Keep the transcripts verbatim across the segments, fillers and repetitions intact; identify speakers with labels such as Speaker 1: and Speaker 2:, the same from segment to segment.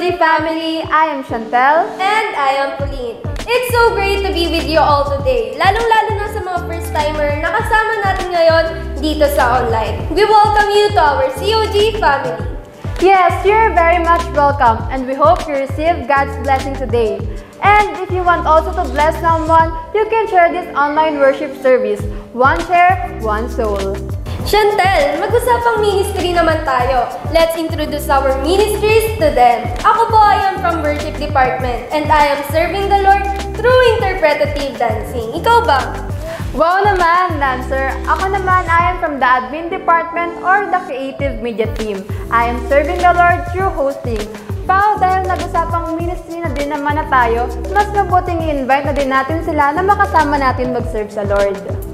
Speaker 1: G family! I am Chantel.
Speaker 2: And I am Pauline. It's so great to be with you all today, lalong-lalo na sa mga first-timer na kasama natin ngayon dito sa online. We welcome you to our C O G family.
Speaker 1: Yes, you're very much welcome and we hope you receive God's blessing today. And if you want also to bless someone, you can share this online worship service. One share, one soul.
Speaker 2: Chantel, mag-usapang ministry naman tayo. Let's introduce our ministries to them. Ako po I am from worship department and I am serving the Lord through interpretative dancing. Ikaw ba?
Speaker 1: Wow naman, dancer! Ako naman I am from the admin department or the creative media team. I am serving the Lord through hosting. Pao, dahil nag-usapang ministry na din naman na tayo, mas mabuting i-invite na din natin sila na makasama natin mag-serve sa Lord.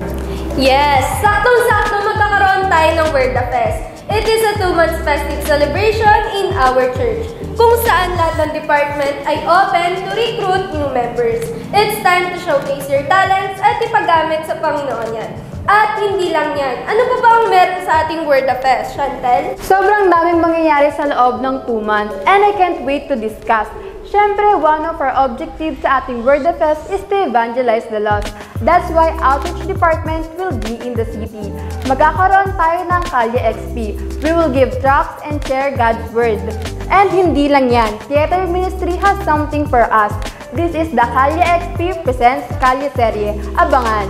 Speaker 2: Yes! Saktong-sakto magkakaroon tayo ng Word of Fest. It is a two-month festive celebration in our church, kung saan lahat ng department ay open to recruit new members. It's time to showcase your talents at ipagamit sa Panginoon yan. At hindi lang yan. Ano pa ba ang meron sa ating Word of Fest, Chantel?
Speaker 1: Sobrang daming mangyayari sa loob ng two months and I can't wait to discuss. Siyempre, one of our objectives sa ating Word of Fest is to evangelize the lost. That's why outreach department will be in the city. Magkakaroon tayo ng Kalye X P. We will give tracts and share God's Word. And hindi lang yan, theater ministry has something for us. This is the Kalye X P presents Kalye Serye. Abangan!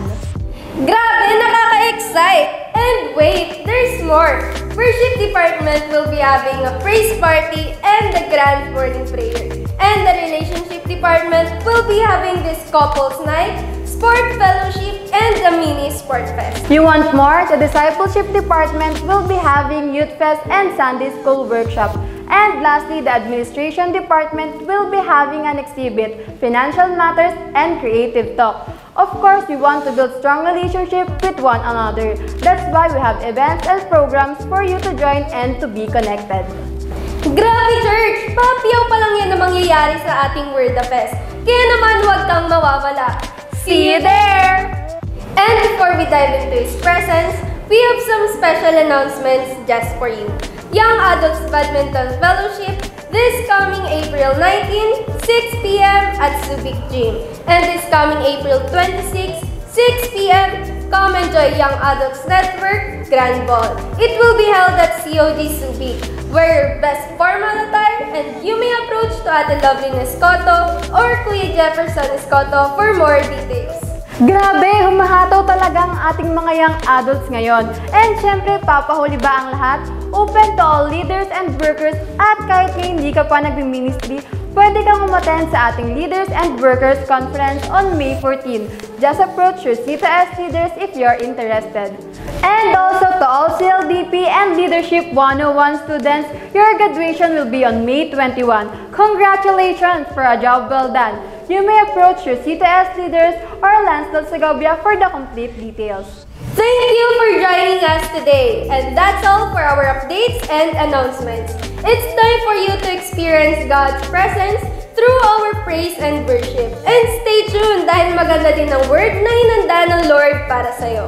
Speaker 2: Grabe! Nakaka-excite! And wait, there's more! Worship department will be having a praise party and the grand morning prayer. And the relationship department will be having this couples night, sport fellowship, and a mini sport fest.
Speaker 1: You want more? The discipleship department will be having youth fest and Sunday school workshop. And lastly, the administration department will be having an exhibit, financial matters, and creative talk. Of course, we want to build strong relationship with one another. That's why we have events and programs for you to join and to be connected.
Speaker 2: Grabe, church! Papiyaw pa lang yan na mangyayari sa ating Word of Fest. Kaya naman huwag kang mawawala. See you there! And before we dive into His presence, we have some special announcements just for you. Young Adults Badminton Fellowship this coming April nineteenth, six p m at Subic Gym. And this coming April twenty-sixth, six p m come enjoy Young Adults Network Grand Ball. It will be held at C O G Subic, wear your best formal attire and you may approach to Ate Loveline Escoto or Kuya Jefferson Escoto for more details.
Speaker 1: Grabe! Humahataw talaga ang ating mga young adults ngayon. And syempre, papahuli ba ang lahat? Open to all leaders and workers at kahit ngayon hindi ka pa nag-ministry, pwede kang umattend sa ating Leaders and Workers Conference on May fourteenth. Just approach your C T S leaders if you're interested. And also to all C L D P and Leadership one oh one students, your graduation will be on May twenty-first. Congratulations for a job well done! You may approach your C T S leaders or Lancelot Segovia for the complete details.
Speaker 2: Thank you for joining us today. And that's all for our updates and announcements. It's time for you to experience God's presence through our praise and worship. And stay tuned dahil maganda din ang word na hinanda ng Lord para sa'yo.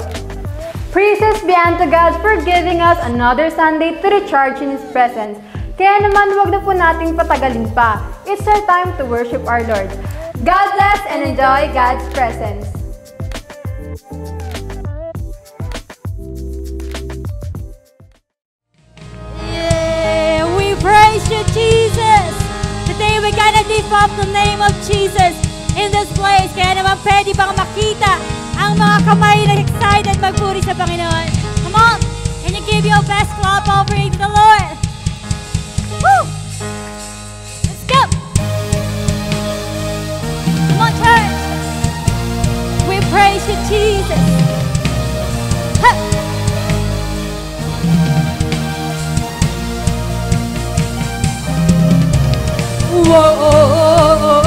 Speaker 1: Praises be unto God for giving us another Sunday to recharge in His presence. Kaya naman huwag na po nating patagalin pa. It's our time to worship our Lord. God bless and enjoy God's presence.
Speaker 3: Yeah, we praise you, Jesus. Today we're gonna lift up the name of Jesus in this place. Kaya naman pwede bang makita ang mga kamay na excited magpuri sa Panginoon. Come on, can you give your best clap offering to the Lord? Woo! Let's go! Come on, church! We praise you, Jesus! Ha! Whoa!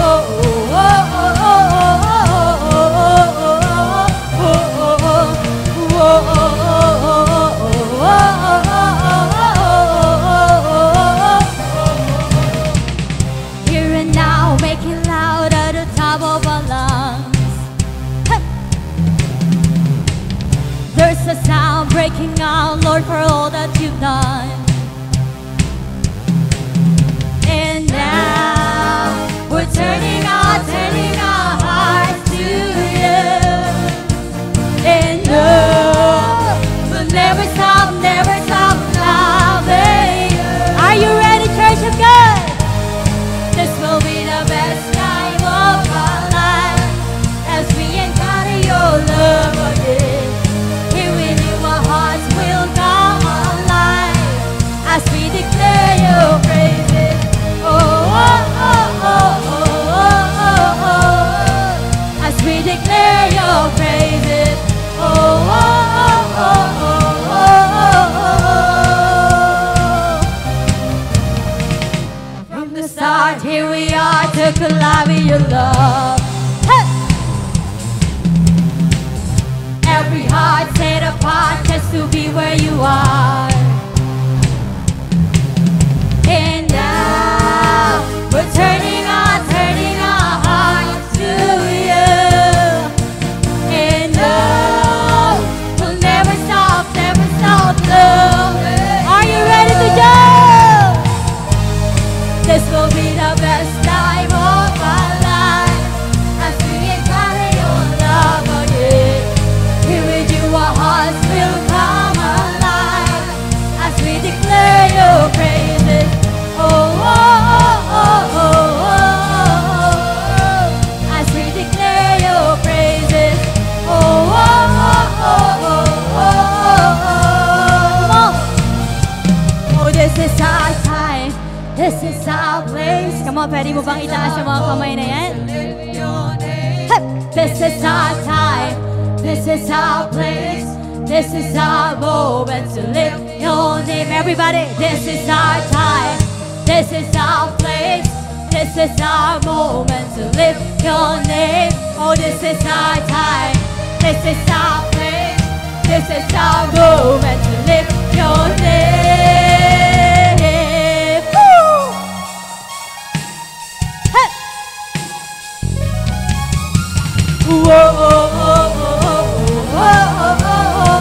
Speaker 3: Breaking out, Lord, for all that you've done. And now where you are. And now we're turning our, turning our hearts to you. And no, we'll never stop, never stop, Lord. Are you ready to go? This will be the best time of our life as we encounter your love again. Here with you our hearts will come alive as we declare your praises. Oh, oh, oh, oh, oh, oh, oh. As we declare your praises. Oh, oh, oh, oh, oh, oh, oh. Oh, this is our time. This is our place. Come on, pwede mo bang itaas yung mga kamay na yan? Hey! This is our time. This is our place. This is our moment to lift your name. Everybody, this is our time. This is our place. This is our moment to lift your name. Oh, this is our time. This is our place. This is our moment to lift your name. Woo! Hey! Whoa, oh, oh, oh, oh, oh, oh,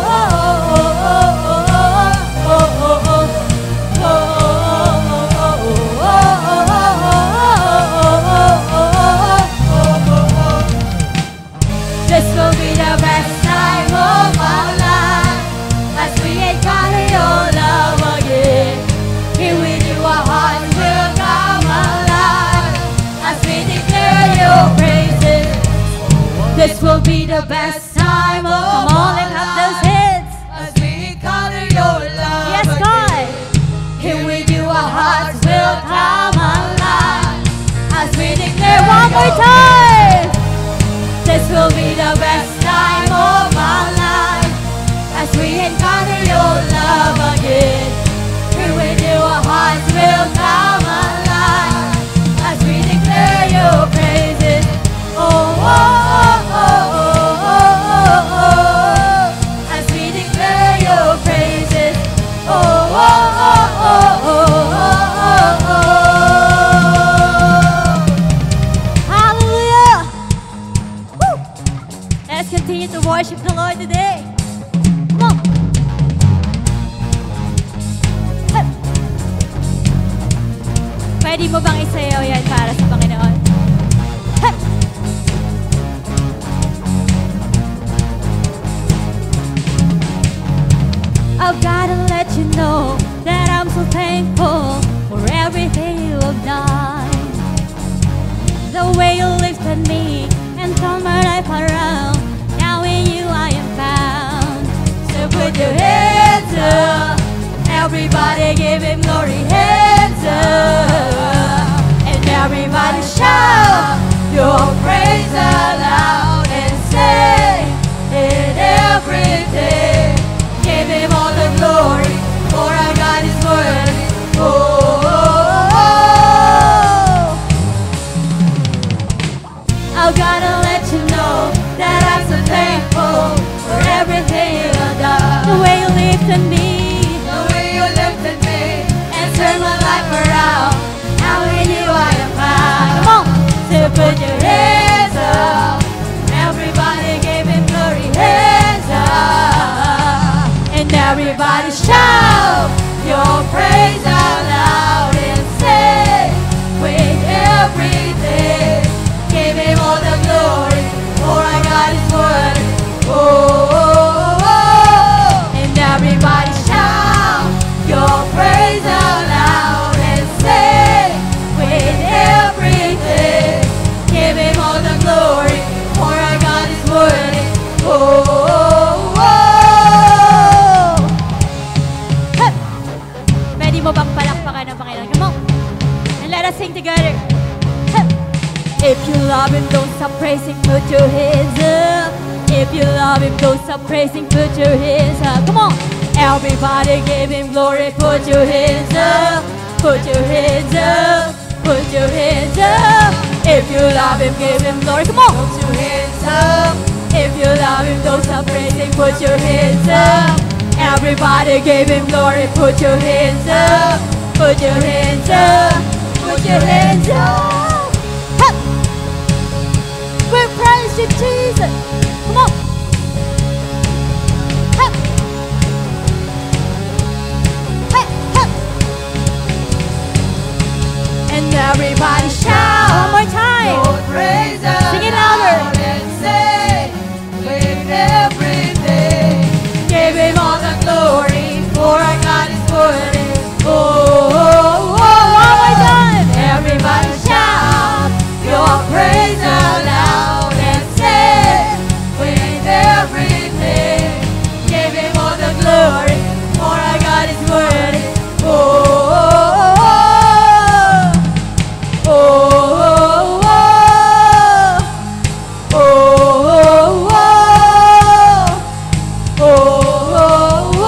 Speaker 3: this will be the best time of our life as we encounter your love again. Here with you our hearts will come alive as we declare your praises. This will be the best time of our life. Come on, lift up those hands as we encounter your love. Yes, God. Here with you our hearts will come alive as we declare one more time. This will be the best time of our life as we encounter your love again. Here with you our hearts will come alive as we declare your praises. Oh, oh, oh, oh, oh, oh, oh, as we declare your praises. Oh, oh, oh, oh, oh, oh, oh. Hallelujah! Woo! Let's continue to worship the Lord today. Come on! Hey! Pwede mo bang isayaw yan para sa Panginoon? Hey! I've gotta let you know that I'm so thankful for everything you have done. The way you lifted me and turned my life around. Now in you I am found. So put your hands up. Everybody give him glory. Hands up. And everybody shout your praise aloud and say in everything. Give him all the glory, for our God is worthy. Oh, oh, oh, oh. I've gotta let you know that I'm so thankful for everything you have done. The way you lifted me, the way you lifted me, and turned my life around. Now in you I am found. Come on, so put your hands up. Everybody give him glory. Hands up. And everybody shout your praise out loud and say with everything, give him all the glory, for our God is worthy. Oh, oh, oh, oh. And everybody shout your praise out loud and say with everything, give him all the glory, for our God is worthy. Oh, oh, oh, oh. Pwede mo bang palakpakan ng Panginoon? Come on! And let us sing together. If you love him, don't stop praising, put your hands up. If you love him, don't stop praising, put your hands up. Come on! Everybody give him glory, put your hands up. Put your hands up. Put your hands up. If you love him, give him glory. Come on! Put your hands up. If you love him, don't stop praising, put your hands up. everybody give him glory. Put your hands up, put your hands up, put your hands up. Hup. We praise you, Jesus. Come on. Hup. Hup, hup. And everybody shout one more time.
Speaker 4: Lord, praise the
Speaker 3: Sing it louder.
Speaker 4: Lord and say, with every day,
Speaker 3: Give him all the glory, for our God is worthy. Oh, oh, oh, oh, one more time.
Speaker 4: everybody shout your praise aloud and say, with every day,
Speaker 3: Give him all the glory, for our God is worthy. Oh, oh, oh, oh, oh, oh, oh, oh, oh, oh,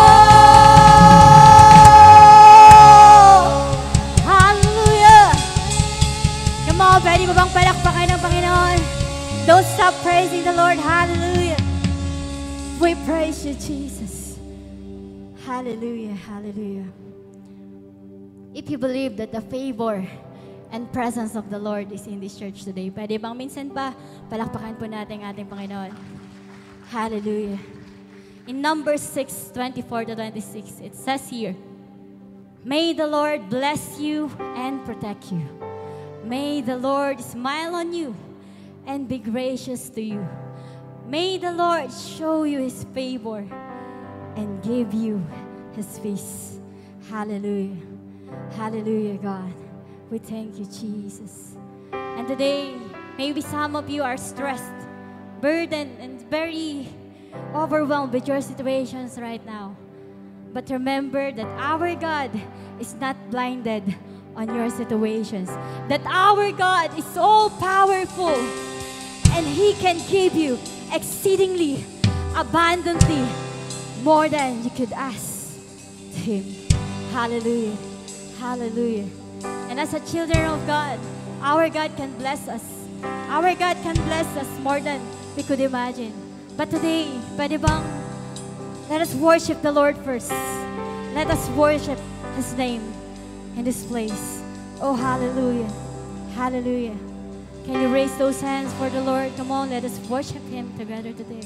Speaker 3: oh. Hallelujah! Come on, pwede mo bang palakpakan ng Panginoon? Don't stop praising the Lord. Hallelujah! We praise you, Jesus. Hallelujah, hallelujah. If you believe that the favor and presence of the Lord is in this church today, pwede bang minsan pa palakpakan po natin ating Panginoon? Hallelujah. In Numbers six, twenty-four to twenty-six, it says here, May the Lord bless you and protect you. May the Lord smile on you and be gracious to you. May the Lord show you His favor and give you His peace. Hallelujah. Hallelujah, God. We thank you, Jesus. And today, maybe some of you are stressed, burdened, and very overwhelmed with your situations right now. But remember that our God is not blinded on your situations. That our God is all powerful and He can give you exceedingly, abundantly, more than you could ask to Him. Hallelujah. Hallelujah. And as a children of God, our God can bless us. Our God can bless us more than we could imagine. But today, pwede bang let us worship the Lord first. Let us worship His name in this place. Oh, hallelujah. Hallelujah. Can you raise those hands for the Lord? Come on, let us worship Him together today.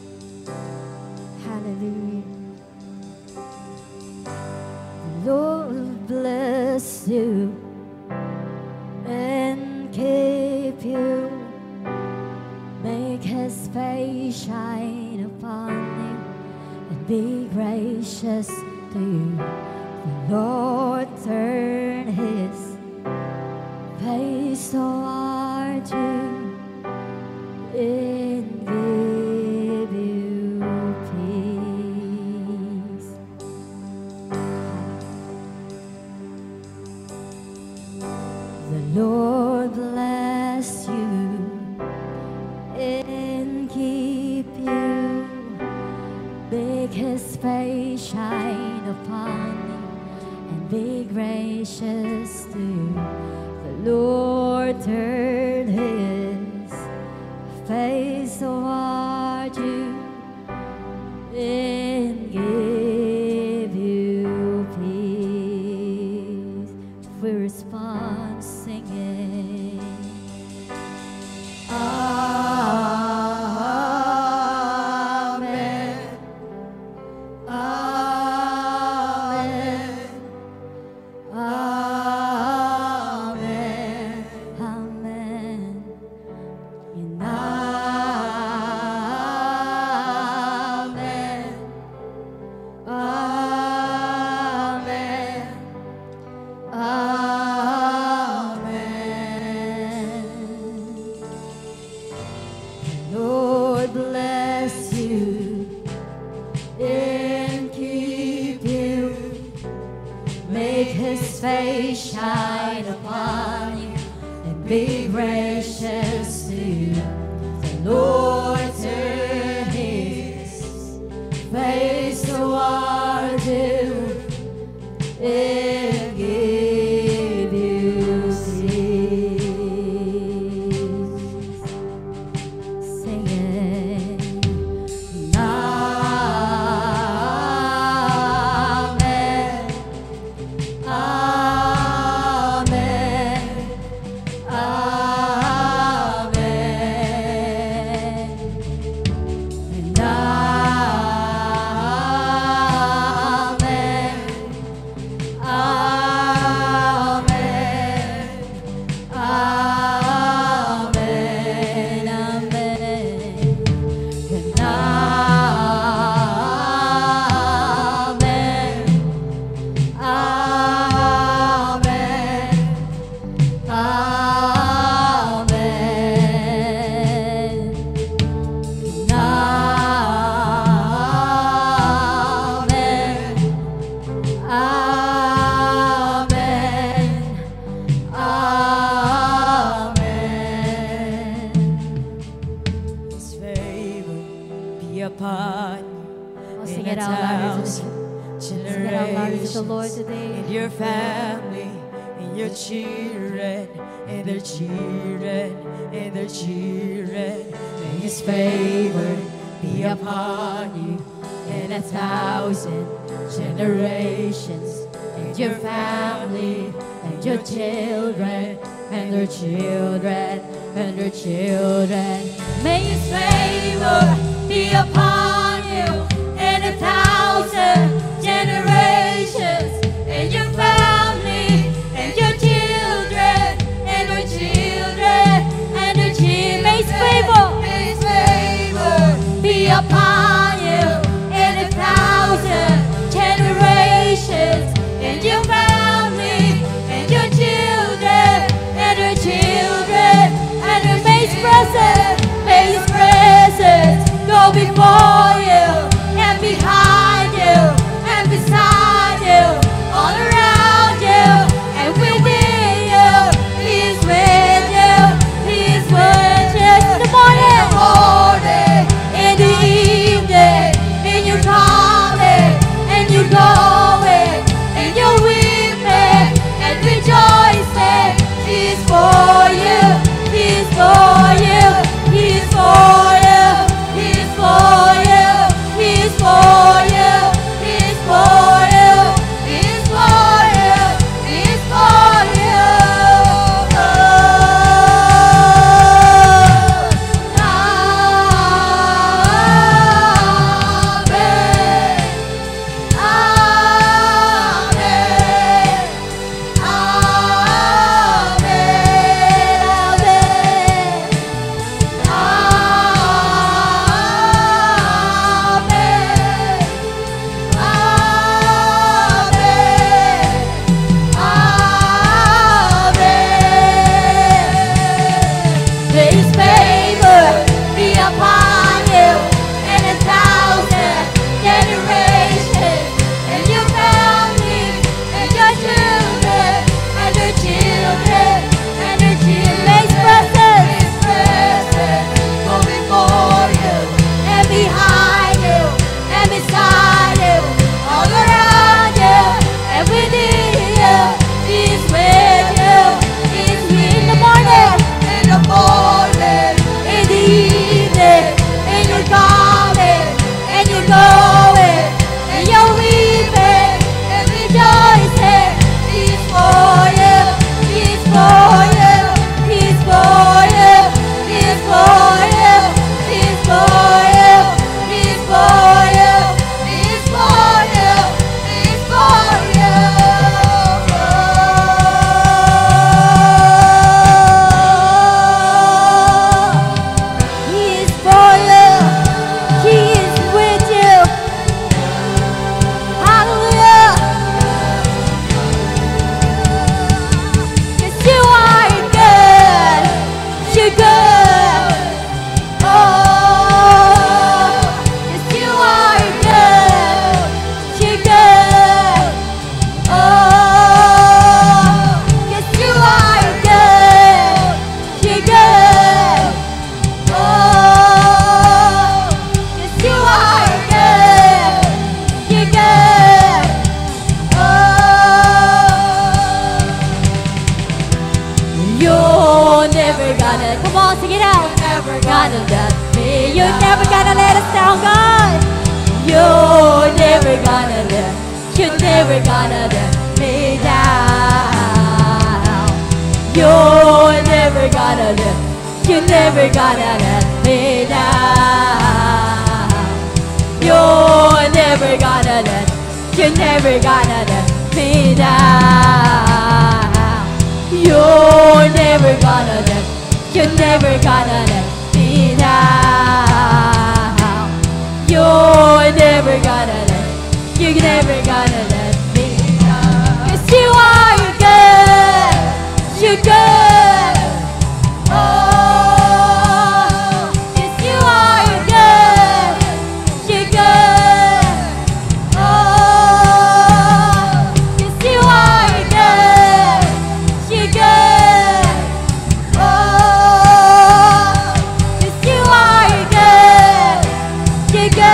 Speaker 3: Hallelujah. The Lord bless you and keep you. Make His face shine upon you and be gracious to you. The Lord turn His face toward you and give you peace. The Lord bless you and keep you. Make His face shine upon you and be gracious to you. The Lord turn His face toward you and give you peace. We respond singing, Amen. Amen. Amen. Amen. And Amen. Amen. Amen. Lord bless you and keep you. Make His face shine upon you and be gracious to you. The Lord turn His face toward you and give you peace. Sing it. Amen. upon
Speaker 2: Oh,
Speaker 3: you
Speaker 2: sing
Speaker 3: in
Speaker 2: it
Speaker 3: a
Speaker 2: out loud.
Speaker 3: thousand
Speaker 2: Sing it out loud to the Lord
Speaker 3: generations,
Speaker 2: today.
Speaker 3: in your family, in your children, and their children, and their children. May His favor be upon you in a thousand generations, and your family, and your children, and their children, and their children. May His favor be upon you in a thousand generations, and your family, and your children, and their children, and their children. May His favor, may His favor be upon you in a thousand generations, and your family, and your children, and their children, and their may His presence, may His presence go before you, and behind you, and beside you, all around you, and within you. He is with you, He is with you in the morning, in the evening, in your coming, and your going, and your weeping, and rejoicing. He is for you, He is for you, He is for you, He is for you, He is for you, He is for you, He is for you, He is for you. May His favor be upon you in a thousand generations, and your family, and your children, and your children, and your children. May His presence, presence go before you, and behind you, and beside you, all around you, and within you. He is with you, He is in the morning, in the morning, in the evening, in your coming, and your going, and your weeping, and rejoicing. He is for you, He is for you, He is for you, He is for you, He is for you, He is for you, He is for you, He is for you. He is for you, He is with you. Hallelujah. Yes, you are good, you're good. Oh, yes, you are good, you're good. Oh, yes, you are good, you're good. Oh, yes, you are good, you're good. Oh, you're never gonna, come on, sing it out. Never gonna let me, you're never gonna let us down, God. You're never gonna let, you're never gonna let me down. You're never gonna let, you're never gonna let me down. You're never gonna let, you're never gonna let me down. You're never gonna let, you're never gonna let me down. You're never gonna let, you're never gonna let me down. Yes, you are, you're good, you're good. Oh, yes, you are, you're good, you're good. Oh, yes, you are, you're good, you're good. Oh, yes, you are, you're good, you're good.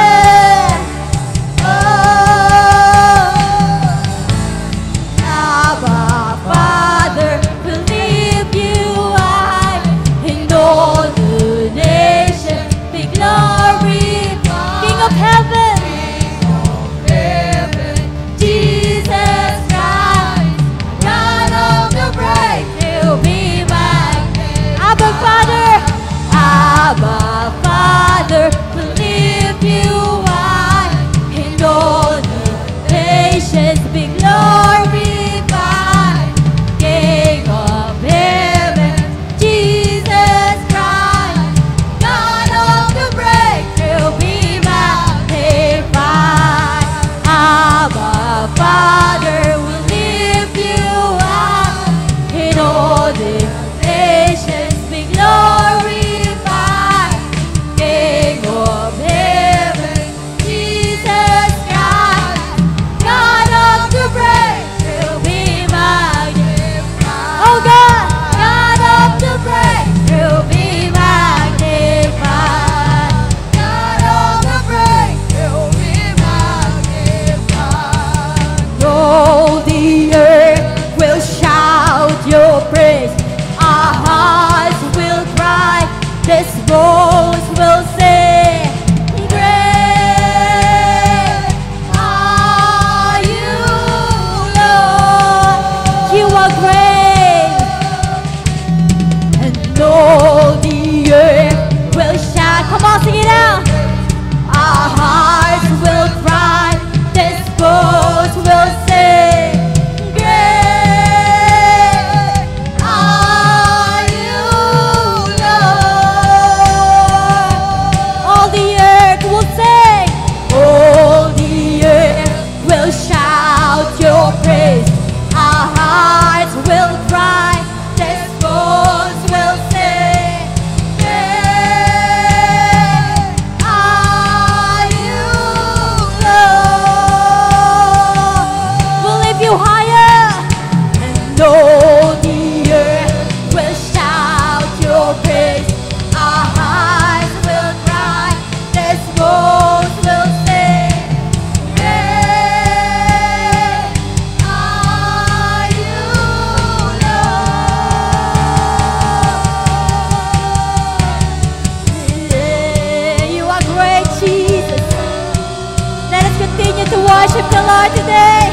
Speaker 3: worship the Lord today.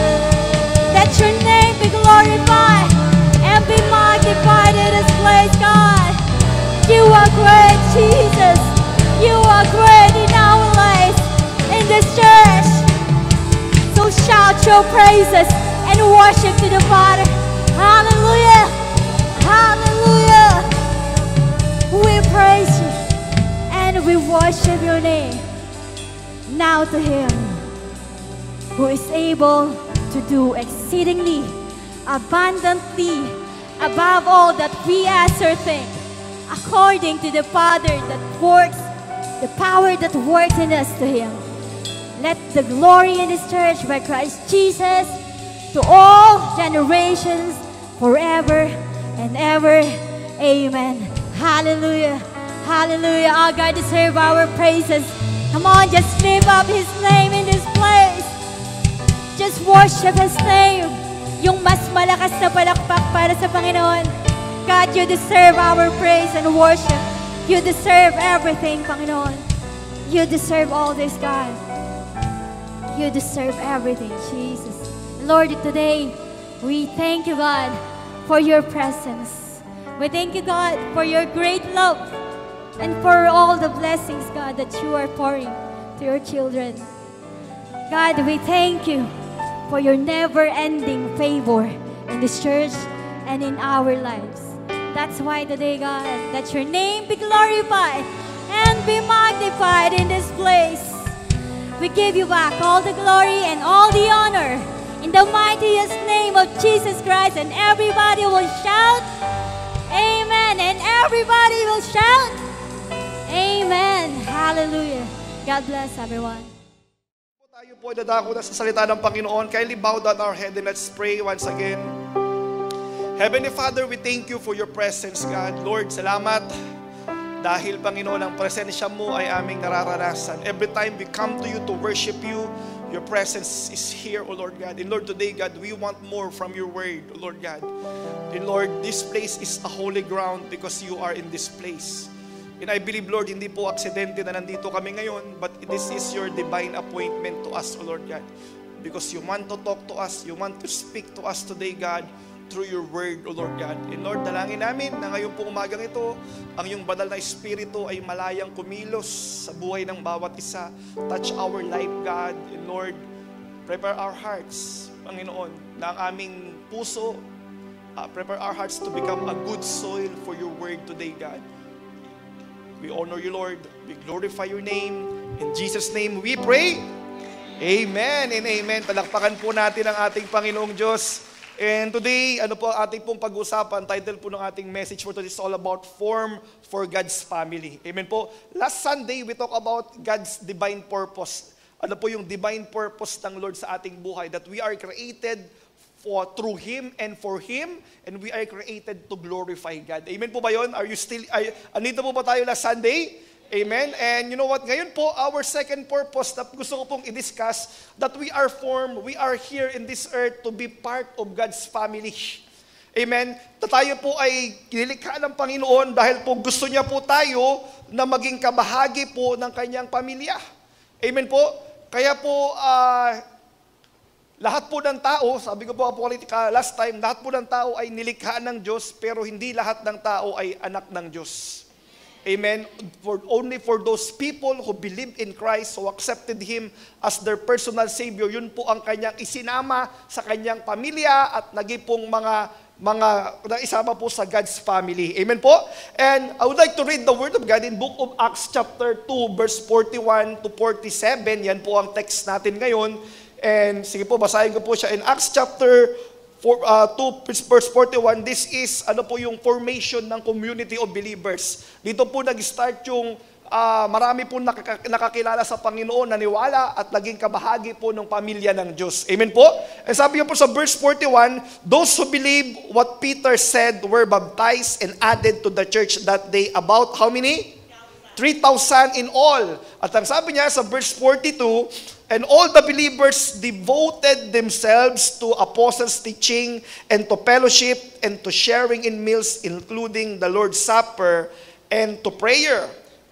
Speaker 3: Let your name be glorified and be magnified in this place, God. You are great, Jesus. You are great in our lives, in this church. So shout your praises and worship to the Father. Hallelujah. Hallelujah. We praise you and we worship your name. Now to Him who is able to do exceedingly, abundantly, above all that we ask or think, according to the Father that works, the power that works in us, to Him. Let the glory in this church by Christ Jesus to all generations, forever and ever. Amen. Hallelujah. Hallelujah. Our God deserves our praises. Come on, just lift up His name in this place. Just worship His name. Yung mas malakas na palakpak para sa Panginoon. God, you deserve our praise and worship. You deserve everything, Panginoon. You deserve all this, God. You deserve everything, Jesus. Lord, today, we thank you, God, for your presence. We thank you, God, for your great love and for all the blessings, God, that you are pouring to your children. God, we thank you for your never-ending favor in this church and in our lives. That's why today, God, let your name be glorified and be magnified in this place. We give you back all the glory and all the honor in the mightiest name of Jesus Christ. And everybody will shout, Amen. And everybody will shout, Amen. Hallelujah. God bless everyone.
Speaker 5: Tayo po dadako na sa salita ng Panginoon. Kindly bow down our head and let's pray once again. Heavenly Father, we thank you for your presence, God. Lord, salamat dahil, Panginoon, ang presensya mo ay aming nararanasan. Every time we come to you to worship you, your presence is here, O Lord God. And Lord, today, God, we want more from your word, O Lord God. And Lord, this place is a holy ground because you are in this place. And I believe, Lord, hindi po aksidente na nandito kami ngayon, but this is your divine appointment to us, O Lord God. Because you want to talk to us, you want to speak to us today, God, through your word, O Lord God. And Lord, dalangin namin na ngayon po umagang ito, ang iyong banal na Espiritu ay malayang kumilos sa buhay ng bawat isa. Touch our life, God. And Lord, prepare our hearts, Panginoon, na ang aming puso, uh, prepare our hearts to become a good soil for your word today, God. We honor you, Lord. We glorify your name. In Jesus' name we pray. Amen and amen. Palakpakan po natin ang ating Panginoong Diyos. And today, ano po ating pong pag-usapan, title po ng ating message for today is all about form for God's family. Amen po. Last Sunday, we talk about God's divine purpose. Ano po yung divine purpose ng Lord sa ating buhay? That we are created for through Him and for Him, and we are created to glorify God. Amen po ba yun? Are you still, ay, andito po ba tayo last Sunday? Amen? And you know what? Ngayon po, our second purpose na gusto ko pong i-discuss, that we are formed, we are here in this earth to be part of God's family. Amen? Na tayo po ay kinilikha ng Panginoon dahil po gusto niya po tayo na maging kabahagi po ng kanyang pamilya. Amen po? Kaya po, uh, lahat po ng tao, sabi ko po Apocalyptica last time, lahat po ng tao ay nilikha ng Diyos, pero hindi lahat ng tao ay anak ng Diyos. Amen. For only for those people who believed in Christ, who accepted Him as their personal Savior, yun po ang kanyang isinama sa kanyang pamilya at naging pong mga mga naisama po sa God's family. Amen po. And I would like to read the Word of God in Book of Acts chapter two, verse forty-one to forty-seven. Yan po ang text natin ngayon. And sige po, basahin ko po siya in Acts chapter For, uh, two, verse forty-one, this is ano po yung formation ng community of believers. Dito po nag-start yung uh, marami po nakaka- nakakilala sa Panginoon, naniwala at naging kabahagi po ng pamilya ng Diyos. Amen po? And sabi po sa verse forty-one, those who believe what Peter said were baptized and added to the church that day. About how many? three thousand in all. At ang sabi niya sa verse forty-two, and all the believers devoted themselves to apostles' teaching and to fellowship and to sharing in meals, including the Lord's Supper and to prayer.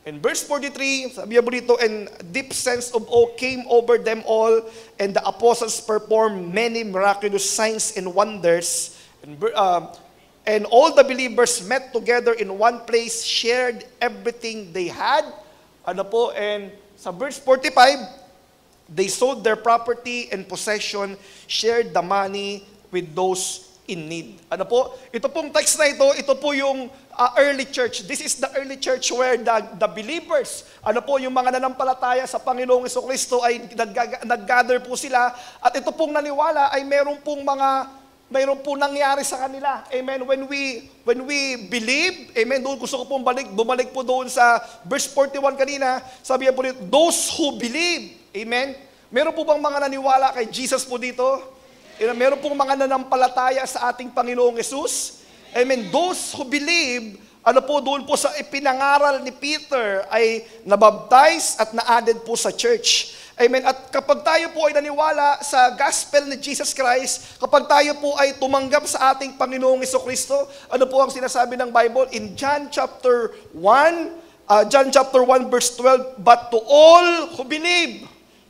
Speaker 5: In verse forty-three, sabi niya po dito, and deep sense of awe came over them all, and the apostles performed many miraculous signs and wonders. And, uh, and all the believers met together in one place, shared everything they had. Ano po, and sa verse forty-five, they sold their property and possession, shared the money with those in need. Ano po? Ito pong text na ito, ito po yung uh, early church. This is the early church where the, the believers, ano po, yung mga nanampalataya sa Panginoong Jesucristo ay nag- nag-gather po sila. At ito pong naniwala ay meron pong mga, mayroon po nangyari sa kanila. Amen. When we when we believe, amen, doon gusto ko pong balik, bumalik po doon sa verse forty-one kanina, sabi niya po dito, those who believe, amen. Meron po bang mga naniwala kay Jesus po dito? Meron pong mga nanampalataya sa ating Panginoong Yesus. Amen. Those who believe, ano po doon po sa ipinangaral ni Peter ay nabaptize at na-added po sa church. Amen. At kapag tayo po ay naniwala sa gospel ni Jesus Christ, kapag tayo po ay tumanggap sa ating Panginoong Jesucristo, ano po ang sinasabi ng Bible? In John chapter one, uh, John chapter one verse twelve, but to all who believe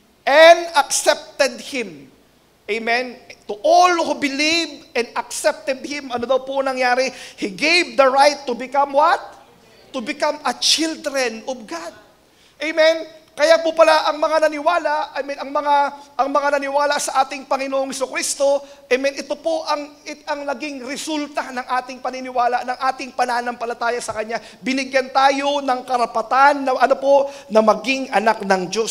Speaker 5: and accepted Him. Amen. To all who believe and accepted Him, ano daw po nangyari? He gave the right to become what? To become a children of God. Amen. Kaya po pala ang mga naniwala, I mean, ang mga ang mga naniwala sa ating Panginoong Jesucristo, amen, ito po ang it, ang naging resulta ng ating paniniwala, ng ating pananampalataya sa Kanya. Binigyan tayo ng karapatan na ano po, na maging anak ng Diyos.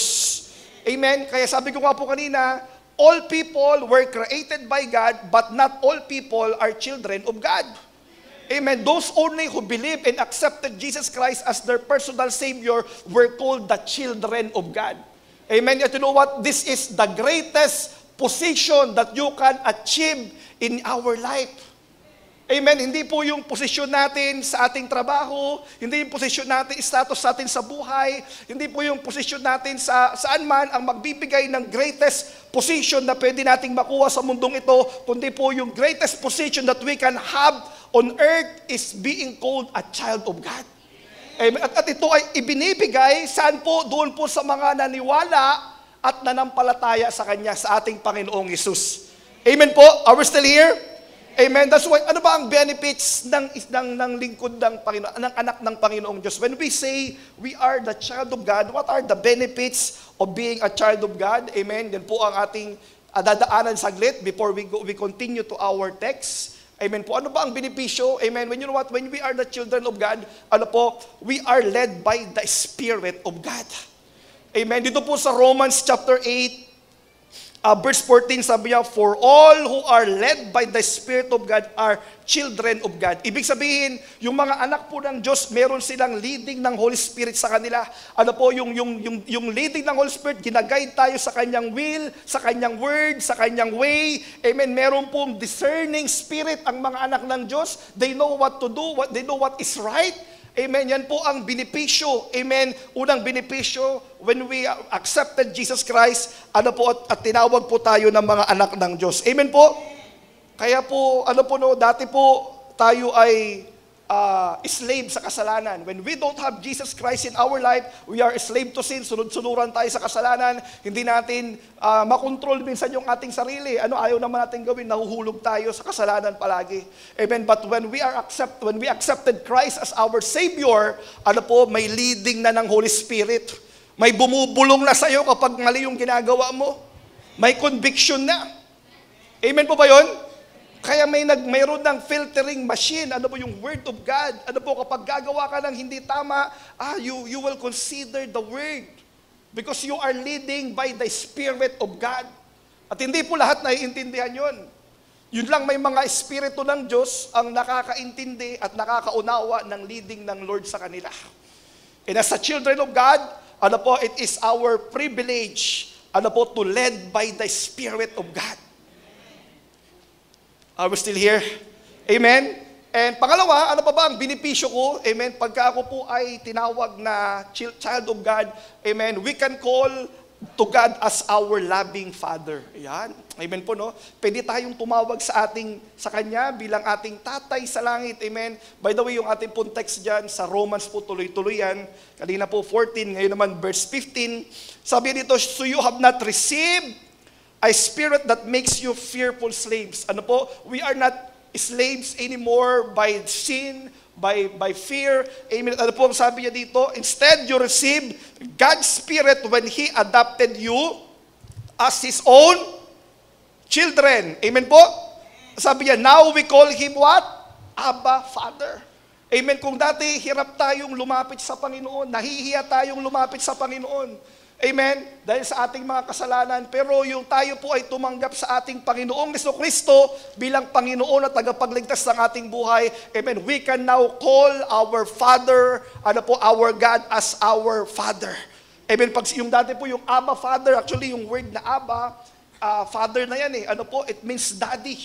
Speaker 5: Amen. Kaya sabi ko nga po kanina, all people were created by God, but not all people are children of God. Amen. Those only who believe and accepted Jesus Christ as their personal Savior were called the children of God. Amen. And you know what? This is the greatest position that you can achieve in our life. Amen. Hindi po yung posisyon natin sa ating trabaho, hindi yung posisyon natin, status natin sa buhay, hindi po yung posisyon natin sa saan man ang magbibigay ng greatest position na pwede nating makuha sa mundong ito, kundi po yung greatest position that we can have on earth is being called a child of God. Amen. At, at ito ay ibinibigay, saan po? Doon po sa mga naniwala at nanampalataya sa Kanya, sa ating Panginoong Yesus. Amen po? Are we still here? Amen. That's why, ano ba ang benefits ng, ng, ng lingkod ng Panginoon, ng anak ng Panginoong Diyos? When we say we are the child of God, what are the benefits of being a child of God? Amen. Yan po ang ating uh, dadaanan saglit before we go, we continue to our text. Amen po. Ano ba ang benepisyo? Amen. When you know what? When we are the children of God, ano po? We are led by the Spirit of God. Amen. Dito po sa Romans chapter eight, Uh, verse fourteen, sabi niya, for all who are led by the Spirit of God are children of God. Ibig sabihin, yung mga anak po ng Diyos, meron silang leading ng Holy Spirit sa kanila. Ano po, yung, yung, yung, yung leading ng Holy Spirit, ginaguide tayo sa Kanyang will, sa Kanyang word, sa Kanyang way. Amen. Meron pong discerning spirit ang mga anak ng Diyos. They know what to do, what, they know what is right. Amen. Yan po ang benepisyo. Amen. Unang benepisyo, when we accepted Jesus Christ, ano po, at, at tinawag po tayo ng mga anak ng Diyos. Amen po. Kaya po, ano po no, dati po tayo ay uh, slave sa kasalanan. When we don't have Jesus Christ in our life, we are a slave to sin. Sunod-sunuran tayo sa kasalanan. Hindi natin uh, makontrol minsan yung ating sarili. Ano, ayaw naman natin gawin. Nahuhulog tayo sa kasalanan palagi. Amen. But when we are accept, when we accepted Christ as our Savior, ano po, may leading na ng Holy Spirit. May bumubulong na sa'yo kapag mali yung ginagawa mo. May conviction na. Amen po ba yun? Kaya may nag mayroon ng filtering machine, ano po yung word of God. Ano po kapag gagawa ka ng hindi tama, ah you you will consider the word because you are leading by the Spirit of God. At hindi po lahat naiintindihan 'yon. Yun lang, may mga espiritu ng Diyos ang nakakaintindi at nakakaunawa ng leading ng Lord sa kanila. And as a children of God, ano po, it is our privilege, ano po, to led by the Spirit of God. Are we still here? Amen? And pangalawa, ano pa ba ang benepisyo ko? Amen? Pagka ako po ay tinawag na child of God, amen, we can call to God as our loving Father. Ayan. Amen po, no? Pwede tayong tumawag sa ating, sa Kanya bilang ating tatay sa langit. Amen. By the way, yung ating pong text dyan sa Romans po, tuloy-tuloy yan. Kanina po fourteen, ngayon naman verse fifteen. Sabi dito, so you have not received a spirit that makes you fearful slaves. Ano po? We are not slaves anymore by sin, by by fear. Amen. Ano po ang sabi niya dito? Instead, you received God's Spirit when He adopted you as His own children. Amen po? Sabi niya, now we call Him what? Abba, Father. Amen. Kung dati hirap tayong lumapit sa Panginoon, nahihiya tayong lumapit sa Panginoon. Amen? Dahil sa ating mga kasalanan. Pero yung tayo po ay tumanggap sa ating Panginoong Jesucristo bilang Panginoon at tagapagligtas ng ating buhay. Amen? We can now call our Father, ano po, our God as our Father. Amen? Pag yung dati po yung Abba Father, actually yung word na Abba, uh, Father na yan eh. Ano po? It means daddy.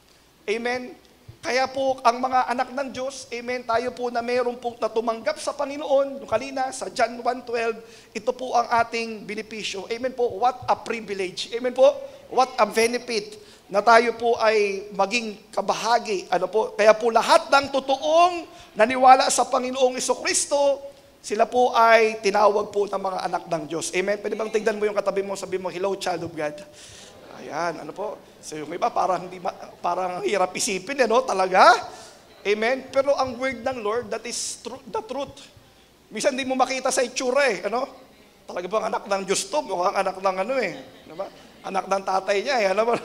Speaker 5: Amen? Kaya po, ang mga anak ng Diyos, amen, tayo po na mayroon po na tumanggap sa Panginoon, yung kanina, sa John one twelve, ito po ang ating benepisyo. Amen po, what a privilege. Amen po, what a benefit na tayo po ay maging kabahagi. Ano po, kaya po lahat ng totoong naniwala sa Panginoong Jesucristo, sila po ay tinawag po ng mga anak ng Diyos. Amen? Pwede bang tignan mo yung katabi mo, sabi mo, hello, child of God. Ayan, ano po? So yung iba parang hindi ma- parang hirap isipin, eh, no? Talaga? Amen. Pero ang word ng Lord, that is tru- the truth. Minsan hindi mo makita sa itsura eh, ano? Talaga bang anak ng Diyos to? Mukhang anak ng ano eh, ano ba? Anak ng tatay niya eh, ano ba?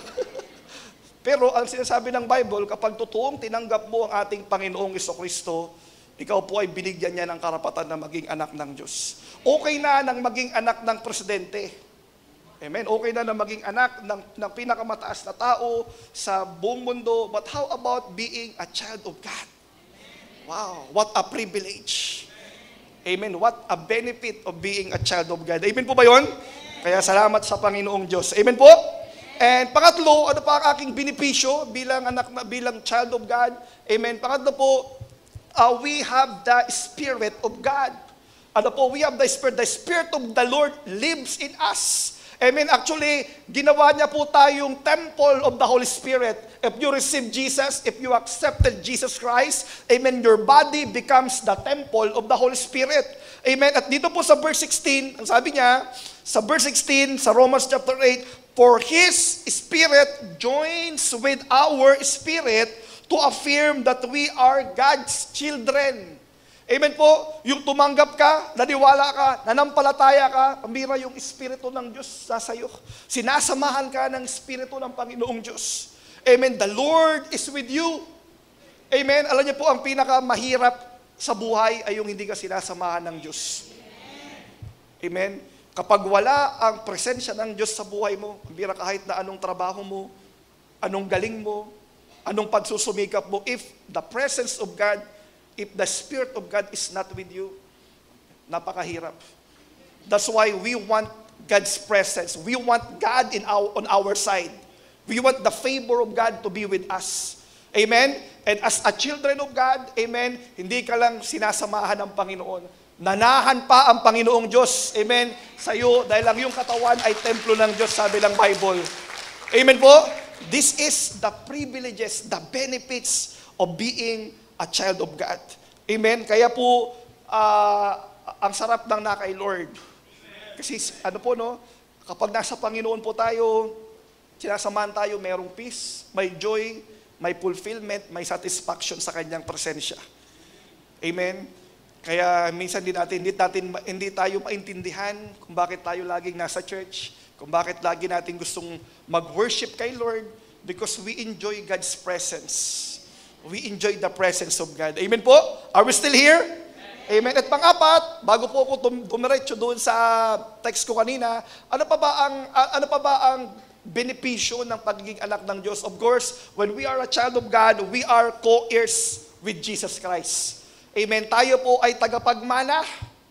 Speaker 5: Pero ang sinasabi ng Bible, kapag totoong tinanggap mo ang ating Panginoong Jesucristo, ikaw po ay binigyan niya ng karapatan na maging anak ng Diyos. Okay na nang maging anak ng presidente. Amen. Okay na na maging anak ng, ng pinakamataas na tao sa buong mundo. But how about being a child of God? Wow, what a privilege. Amen. What a benefit of being a child of God. Amen po ba yun? Kaya salamat sa Panginoong Diyos. Amen po? And pangatlo, ano pa ang aking benepisyo bilang anak na bilang child of God? Amen. Pangatlo po, uh, we have the Spirit of God. Ano po? We have the Spirit. The Spirit of the Lord lives in us. Amen. Actually, ginawa niya po tayong temple of the Holy Spirit. If you receive Jesus, if you accepted Jesus Christ, amen, your body becomes the temple of the Holy Spirit. Amen. At dito po sa verse sixteen, ang sabi niya, sa verse sixteen, sa Romans chapter eight, for His Spirit joins with our spirit to affirm that we are God's children. Amen po, yung tumanggap ka, naniwala ka, nanampalataya ka, pambira yung Espiritu ng Diyos sa sayo. Sinasamahan ka ng Espiritu ng Panginoong Diyos. Amen, the Lord is with you. Amen, alam niyo po, ang pinakamahirap sa buhay ay yung hindi ka sinasamahan ng Diyos. Amen, kapag wala ang presensya ng Diyos sa buhay mo, pambira kahit na anong trabaho mo, anong galing mo, anong pagsusumikap mo, if the presence of God, if the Spirit of God is not with you, napakahirap. That's why we want God's presence. We want God in our, on our side. We want the favor of God to be with us. Amen? And as a children of God, amen, hindi ka lang sinasamahan ng Panginoon. Nanahan pa ang Panginoong Diyos, amen, sa iyo, dahil ang iyong katawan ay templo ng Diyos, sabi ng Bible. Amen po? This is the privileges, the benefits of being a child of God. Amen? Kaya po, uh, ang sarap ng na kay Lord. Kasi ano po, no? Kapag nasa Panginoon po tayo, sinasamahan tayo, mayroong peace, may joy, may fulfillment, may satisfaction sa Kanyang presensya. Amen? Kaya minsan din natin, hindi, natin, hindi tayo maintindihan kung bakit tayo laging nasa church, kung bakit lagi natin gustong mag-worship kay Lord, because we enjoy God's presence. We enjoy the presence of God. Amen po? Are we still here? Amen. At pang-apat, bago po ako tum- dumiretso doon sa text ko kanina, ano pa ba ang uh, ano pa ba ang benepisyo ng pagiging anak ng Diyos? Of course, when we are a child of God, we are co-heirs with Jesus Christ. Amen. Tayo po ay tagapagmana.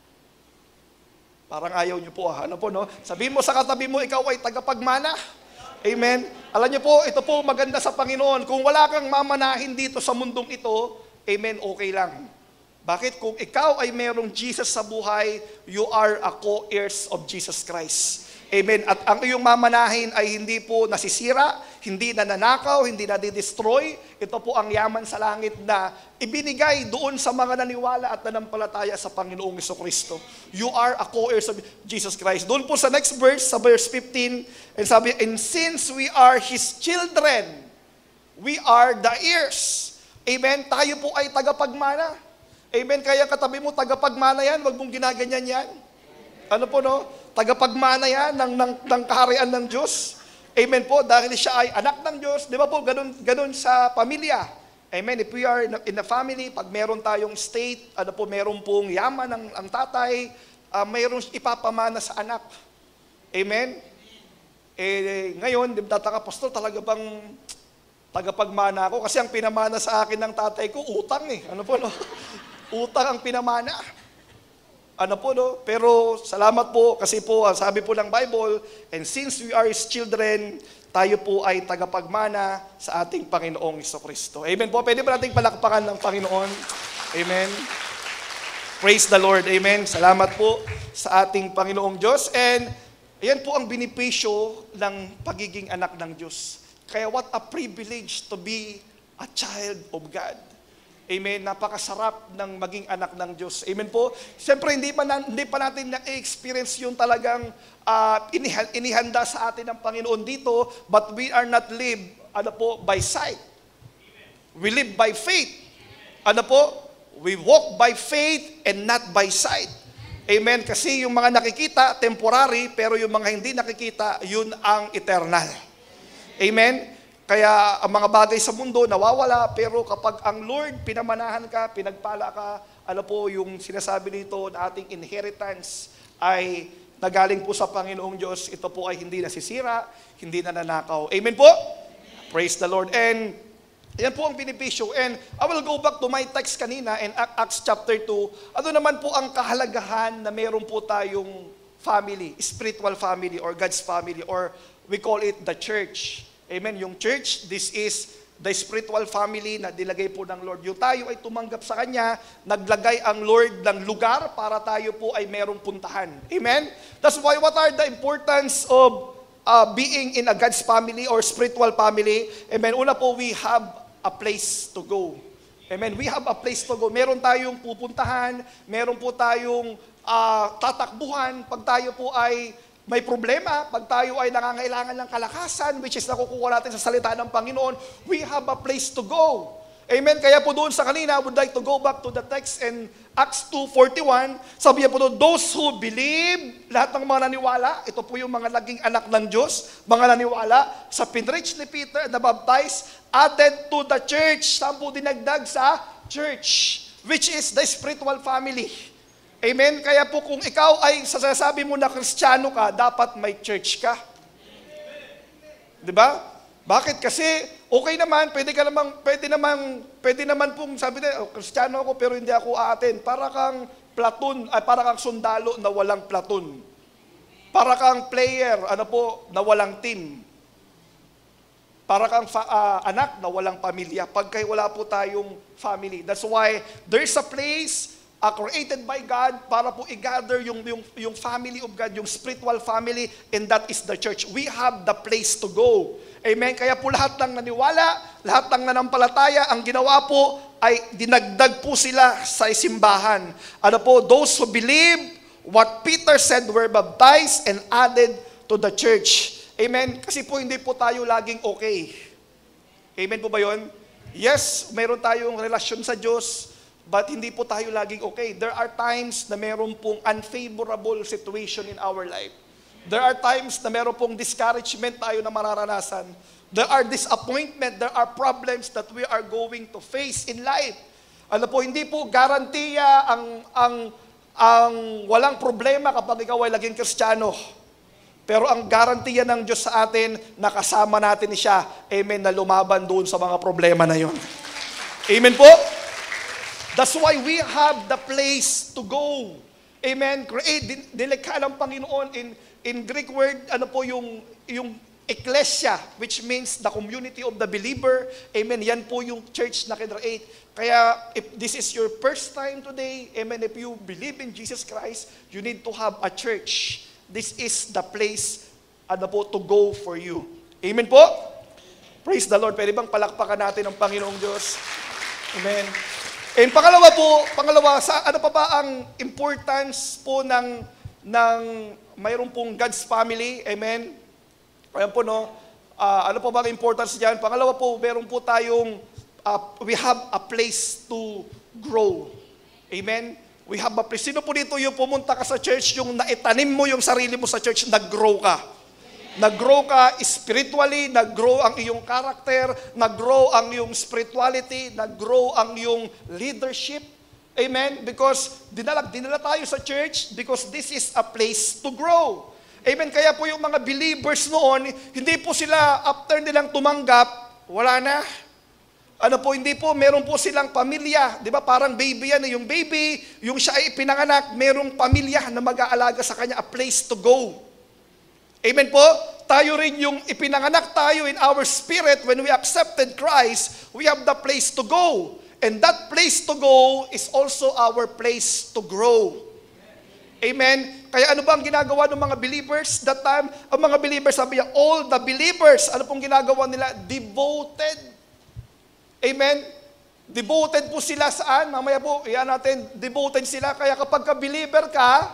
Speaker 5: Parang ayaw niyo po, ah. Ano po, no? Sabihin mo sa katabi mo, ikaw ay tagapagmana. Amen. Alam niyo po, ito po maganda sa Panginoon. Kung wala kang mamanahin dito sa mundong ito, amen, okay lang. Bakit? Kung ikaw ay merong Jesus sa buhay, you are a co-heirs of Jesus Christ. Amen. At ang iyong mamanahin ay hindi po nasisira, hindi nananakaw, hindi nadidestroy. Ito po ang yaman sa langit na ibinigay doon sa mga naniwala at nanampalataya sa Panginoong Jesucristo. You are a co-heirs of Jesus Christ. Doon po sa next verse, sa verse fifteen, and sabi, and since we are His children, we are the heirs. Amen. Tayo po ay tagapagmana. Amen. Kaya katabi mo, tagapagmana yan, wag mong ginaganyan yan. Ano po no? Tagapagmana yan ng, ng, ng kaharian ng Diyos. Amen po, dahil siya ay anak ng Diyos. Di ba po, ganun, ganun sa pamilya. Amen, if we are in a, in a family, pag meron tayong state, ano po, meron pong yaman ng ang tatay, uh, meron ipapamana sa anak. Amen? Eh, ngayon, di ba tataka, pastor, talaga bang tagapagmana ako? Kasi ang pinamana sa akin ng tatay ko, utang eh. Ano po, no? Utang ang pinamana. Ano po, no? Pero salamat po kasi po, sabi po ng Bible, and since we are His children, tayo po ay tagapagmana sa ating Panginoong Jesucristo. Amen po. Pwede ba nating palakpakan ng Panginoon? Amen. Praise the Lord. Amen. Salamat po sa ating Panginoong Diyos. And ayan po ang binipisyo ng pagiging anak ng Diyos. Kaya what a privilege to be a child of God. Amen. Napakasarap ng maging anak ng Diyos. Amen po. Siyempre, hindi pa, na, hindi pa natin na-experience yung talagang uh, iniha, inihanda sa atin ng Panginoon dito, but we are not live, ano po, by sight. We live by faith. Ano po? We walk by faith and not by sight. Amen. Kasi yung mga nakikita, temporary, pero yung mga hindi nakikita, yun ang eternal. Amen. Kaya ang mga bagay sa mundo nawawala, pero kapag ang Lord pinamanahan ka, pinagpala ka, ano po yung sinasabi dito na ating inheritance ay nagaling po sa Panginoong Diyos, ito po ay hindi nasisira, hindi nananakaw. Amen po? Praise the Lord. And yan po ang binipisyo. And I will go back to my text kanina in Acts chapter two. Ano naman po ang kahalagahan na meron po tayong family, spiritual family or God's family, or we call it the church. Amen. Yung church, this is the spiritual family na dilagay po ng Lord. Yung tayo ay tumanggap sa Kanya, naglagay ang Lord ng lugar para tayo po ay merong puntahan. Amen. That's why what are the importance of uh, being in a God's family or spiritual family? Amen. Una po, we have a place to go. Amen. We have a place to go. Meron tayong pupuntahan, meron po tayong uh, tatakbuhan pag tayo po ay may problema, pag tayo ay nangangailangan ng kalakasan, which is nakukuha natin sa salita ng Panginoon, we have a place to go. Amen? Kaya po doon sa kanina, I would like to go back to the text in Acts two forty-one. Sabi niya po doon, those who believe, lahat ng mga naniwala, ito po yung mga naging anak ng Diyos, mga naniwala, sa pinrich ni Peter na baptized, added to the church. Saan po dinagdag? Sa church, which is the spiritual family. Amen? Kaya po kung ikaw ay sasabi mo na Kristiyano ka, dapat may church ka. Diba? Bakit? Kasi okay naman, pwede ka naman, pwede naman, pwede naman pong sabi na, oh, Kristiyano ako pero hindi ako aaten. Para kang platoon, ay para kang sundalo na walang platoon. Para kang player, ano po, na walang team. Para kang fa- uh, anak na walang pamilya. Pagka wala po tayong family. That's why there's a place Uh, created by God para po i-gather yung, yung, yung family of God, yung spiritual family, and that is the church. We have the place to go. Amen? Kaya po lahat ng naniwala, lahat ng nanampalataya, ang ginawa po ay dinagdag po sila sa simbahan. Ano po? Those who believe what Peter said were baptized and added to the church. Amen? Kasi po hindi po tayo laging okay. Amen po ba yun? Yes, mayroon tayong relasyon sa Diyos, but hindi po tayo laging okay. There are times na meron pong unfavorable situation in our life. There are times na meron pong discouragement tayo na mararanasan. There are disappointment, there are problems that we are going to face in life. Ano po, hindi po garantiya ang, ang, ang walang problema kapag ikaw ay laging Kristiyano. Pero ang garantiya ng Diyos sa atin, nakasama natin siya, amen, na lumaban doon sa mga problema na yon. Amen po? That's why we have the place to go. Amen. Create, dilikha ng Panginoon in, in Greek word, ano po yung, yung ecclesia, which means the community of the believer. Amen. Yan po yung church na kinreate. Kaya if this is your first time today, amen, if you believe in Jesus Christ, you need to have a church this is the place ano po, to go for you. Amen po? Praise the Lord. Pwede bang palakpakan natin ang Panginoong Diyos? Amen. And pangalawa po, pangalawa, sa, ano pa ba ang importance po ng, ng mayroon pong God's family? Amen. Ayan po, no? Uh, ano pa ba ang importance dyan? Pangalawa po, meron po tayong, uh, we have a place to grow. Amen. We have a place. Sino po dito yung pumunta ka sa church, yung naitanim mo yung sarili mo sa church, nag-grow ka? Nag-grow ka spiritually, nag-grow ang iyong character, nag-grow ang iyong spirituality, nag-grow ang iyong leadership. Amen? Because dinala, dinala tayo sa church because this is a place to grow. Amen? Kaya po yung mga believers noon, hindi po sila after nilang tumanggap, wala na. Ano po, hindi po, meron po silang pamilya. Di ba? Parang baby yan. Yung baby, yung siya ay pinanganak, merong pamilya na mag-aalaga sa kanya, a place to go. Amen po? Tayo rin yung ipinanganak tayo in our spirit when we accepted Christ, we have the place to go. And that place to go is also our place to grow. Amen? Kaya ano ba ang ginagawa ng mga believers? That time, ang mga believers, sabi niya, all the believers, ano pong ginagawa nila? Devoted. Amen? Devoted po sila saan? Mamaya po, iyan natin, devoted sila. Kaya kapag ka-believer ka,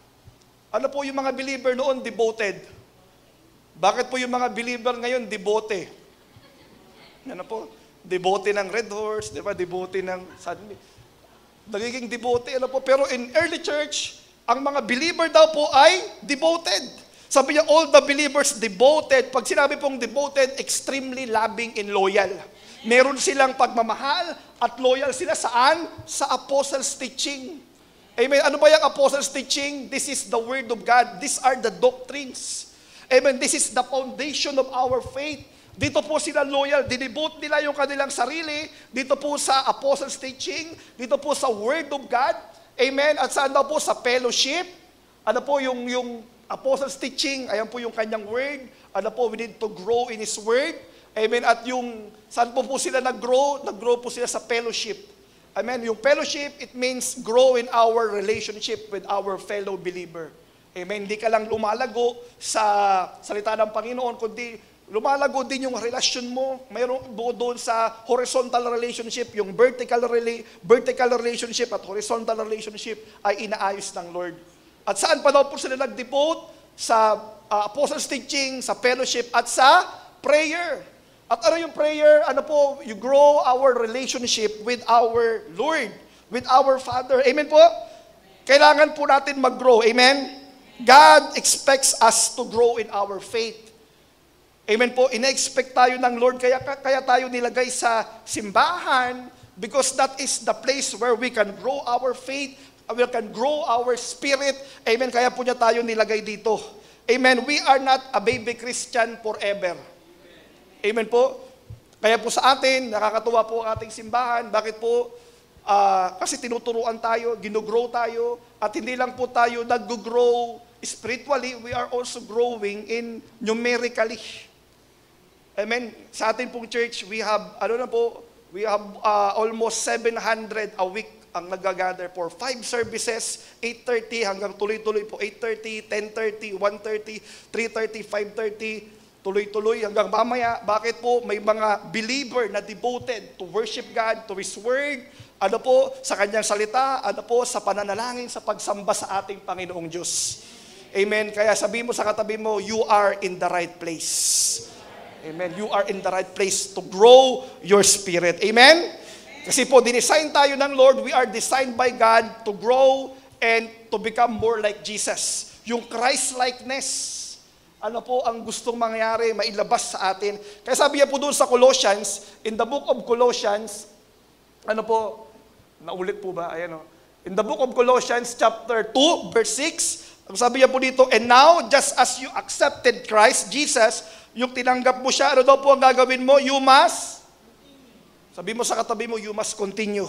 Speaker 5: ano po yung mga believer noon? Devoted. Bakit po yung mga believer ngayon, devote? Ano po? Devote ng Red Horse, di ba? Devote ng Sunday. Nagiging devote, ano po? Pero in early church, ang mga believer daw po ay devoted. Sabi niya, all the believers devoted. Pag sinabi pong devoted, extremely loving and loyal. Meron silang pagmamahal at loyal sila saan? Sa apostles' teaching. Amen. Ano ba yung apostles' teaching? This is the word of God. These are the doctrines. Amen. This is the foundation of our faith. Dito po sila loyal. Dinibot nila yung kanilang sarili. Dito po sa apostles' teaching. Dito po sa word of God. Amen. At saan daw po? Sa fellowship. Ano po yung, yung apostles' teaching? Ayan po yung kanyang word. Ano po? We need to grow in His word. Amen. At yung, saan po po sila nag-grow? Nag-grow po sila sa fellowship. Amen. Yung fellowship, it means grow in our relationship with our fellow believer. Amen. Hindi ka lang lumalago sa salita ng Panginoon, kundi lumalago din yung relasyon mo. Mayroon doon sa horizontal relationship, yung vertical, rela- vertical relationship at horizontal relationship ay inaayos ng Lord. At saan pa daw po sila nag-devote? Sa uh, apostles' teaching, sa fellowship, at sa prayer. At ano yung prayer? Ano po? You grow our relationship with our Lord, with our Father. Amen po? Kailangan po natin mag-grow. Amen? God expects us to grow in our faith. Amen po? Ina-expect tayo ng Lord, kaya, kaya tayo nilagay sa simbahan because that is the place where we can grow our faith, we can grow our spirit. Amen? Kaya po niya tayo nilagay dito. Amen? We are not a baby Christian forever. Amen po? Kaya po sa atin, nakakatuwa po ang ating simbahan. Bakit po? Uh, kasi tinuturuan tayo, ginugrow tayo, at hindi lang po tayo nag-grow spiritually, we are also growing in numerically. Amen. Sa atin pong church, we have, ano na po, we have uh, almost seven hundred a week ang nag-gather for five services, eight thirty hanggang tuloy-tuloy po, eight thirty, ten thirty, one thirty, three thirty, five thirty, tuloy-tuloy hanggang mamaya. Bakit po? May mga believer na devoted to worship God, to His Word, ano po, sa Kanyang salita, ano po, sa pananalangin, sa pagsamba sa ating Panginoong Diyos. Amen. Kaya sabihin mo sa katabi mo, you are in the right place. Amen. You are in the right place to grow your spirit. Amen? Kasi po, dinesign tayo ng Lord, we are designed by God to grow and to become more like Jesus. Yung Christ-likeness, ano po ang gustong mangyari, mailabas sa atin. Kaya sabi niya po doon sa Colossians, in the book of Colossians, ano po, naulit po ba? Ayan o. In the book of Colossians chapter two, verse six, ang sabi niya po dito, and now, just as you accepted Christ, Jesus, yung tinanggap mo siya, ano daw po ang gagawin mo? You must, sabi mo sa katabi mo, you must continue.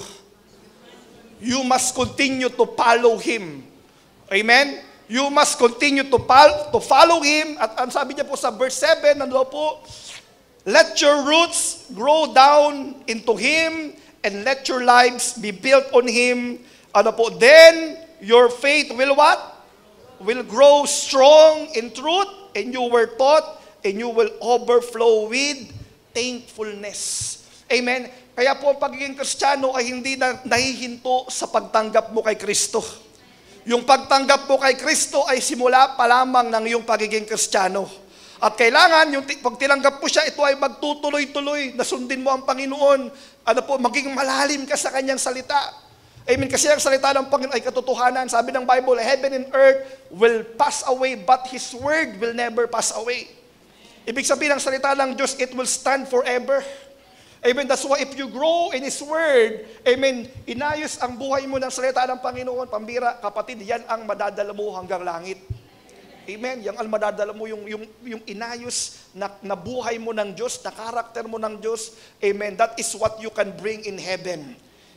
Speaker 5: You must continue to follow Him. Amen? You must continue to, pal- to follow Him. At ang sabi niya po sa verse seven, ano po, let your roots grow down into Him and let your lives be built on Him. Ano po, then your faith will what? will grow strong in truth, and you were taught, and you will overflow with thankfulness. Amen? Kaya po ang pagiging Kristiyano ay hindi na nahihinto sa pagtanggap mo kay Kristo. Yung pagtanggap mo kay Kristo ay simula pa lamang ng iyong pagiging Kristiyano. At kailangan, yung pag tinanggap mo siya, ito ay magtutuloy-tuloy, nasundin mo ang Panginoon, ano po, maging malalim ka sa kanyang salita. Amen. Kasi ang salita ng Panginoon ay katotohanan. Sabi ng Bible, heaven and earth will pass away, but His word will never pass away. Ibig sabihin ng salita ng Diyos, it will stand forever. Amen. That's why if you grow in His word, amen, inayos ang buhay mo ng salita ng Panginoon, pambira, kapatid, yan ang madadala mo hanggang langit. Amen. Yang ang madadala mo yung, yung, yung inayos na, na buhay mo ng Diyos, na karakter mo ng Diyos. Amen. That is what you can bring in heaven.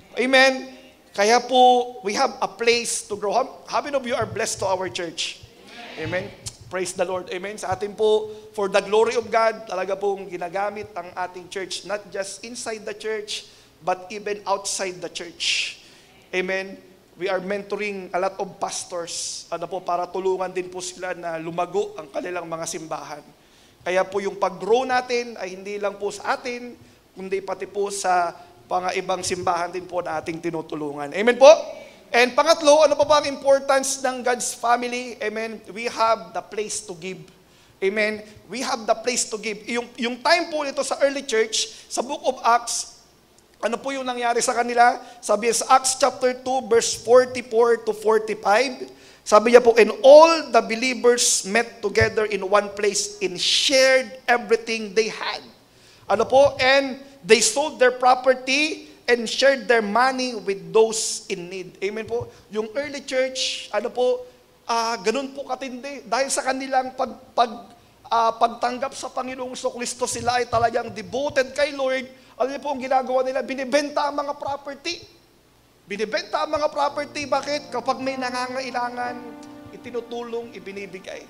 Speaker 5: Amen. Kaya po, we have a place to grow. How, how many of you are blessed to our church? Amen. Praise the Lord. Amen. Sa atin po, for the glory of God, talaga pong ginagamit ang ating church, not just inside the church, but even outside the church. Amen. We are mentoring a lot of pastors, ano po, para tulungan din po sila na lumago ang kanilang mga simbahan. Kaya po yung pag-grow natin ay hindi lang po sa atin, kundi pati po sa mga ibang simbahan din po na ating tinutulungan. Amen po? And pangatlo, ano pa ba ang importance ng God's family? Amen? We have the place to give. Amen? We have the place to give. Yung, yung time po nito sa early church, sa Book of Acts, ano po yung nangyari sa kanila? Sabi sa Acts chapter two, verse forty-four to forty-five, sabi niya po, and all the believers met together in one place and shared everything they had. Ano po? And they sold their property and shared their money with those in need. Amen po? Yung early church, ano po, uh, ganun po katindi. Dahil sa kanilang pag, pag, uh, pagtanggap sa Panginoong Kristo, sila ay talagang devoted kay Lord. Alam niyo po ang ginagawa nila? Binibenta ang mga property. Binibenta ang mga property. Bakit? Kapag may nangangailangan, itinutulong, ibinibigay.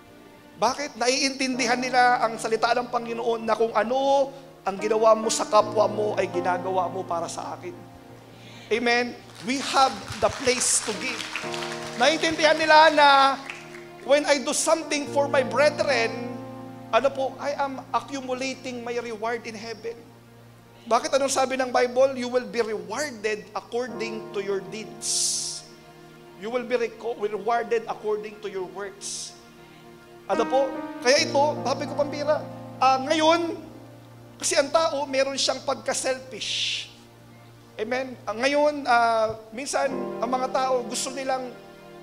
Speaker 5: Bakit? Naiintindihan nila ang salita ng Panginoon na kung ano ang ginawa mo sa kapwa mo ay ginagawa mo para sa akin. Amen? We have the place to give. Naiintindihan nila na when I do something for my brethren, ano po, I am accumulating my reward in heaven. Bakit anong sabi ng Bible? You will be rewarded according to your deeds. You will be rewarded according to your works. Ano po? Kaya ito, sabi ko pambira, uh, ngayon, kasi ang tao, meron siyang pagka-selfish. Amen? Uh, ngayon, uh, minsan, ang mga tao gusto nilang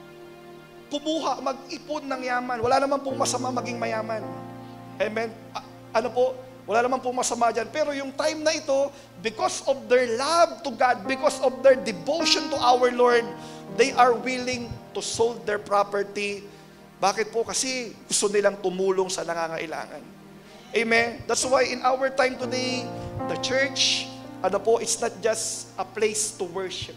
Speaker 5: kumuha, mag-ipon ng yaman. Wala naman pong masama maging mayaman. Amen? Uh, ano po? Wala naman pong masama dyan. Pero yung time na ito, because of their love to God, because of their devotion to our Lord, they are willing to sold their property. Bakit po? Kasi gusto nilang tumulong sa nangangailangan. Amen? That's why in our time today, the church, ano po, it's not just a place to worship,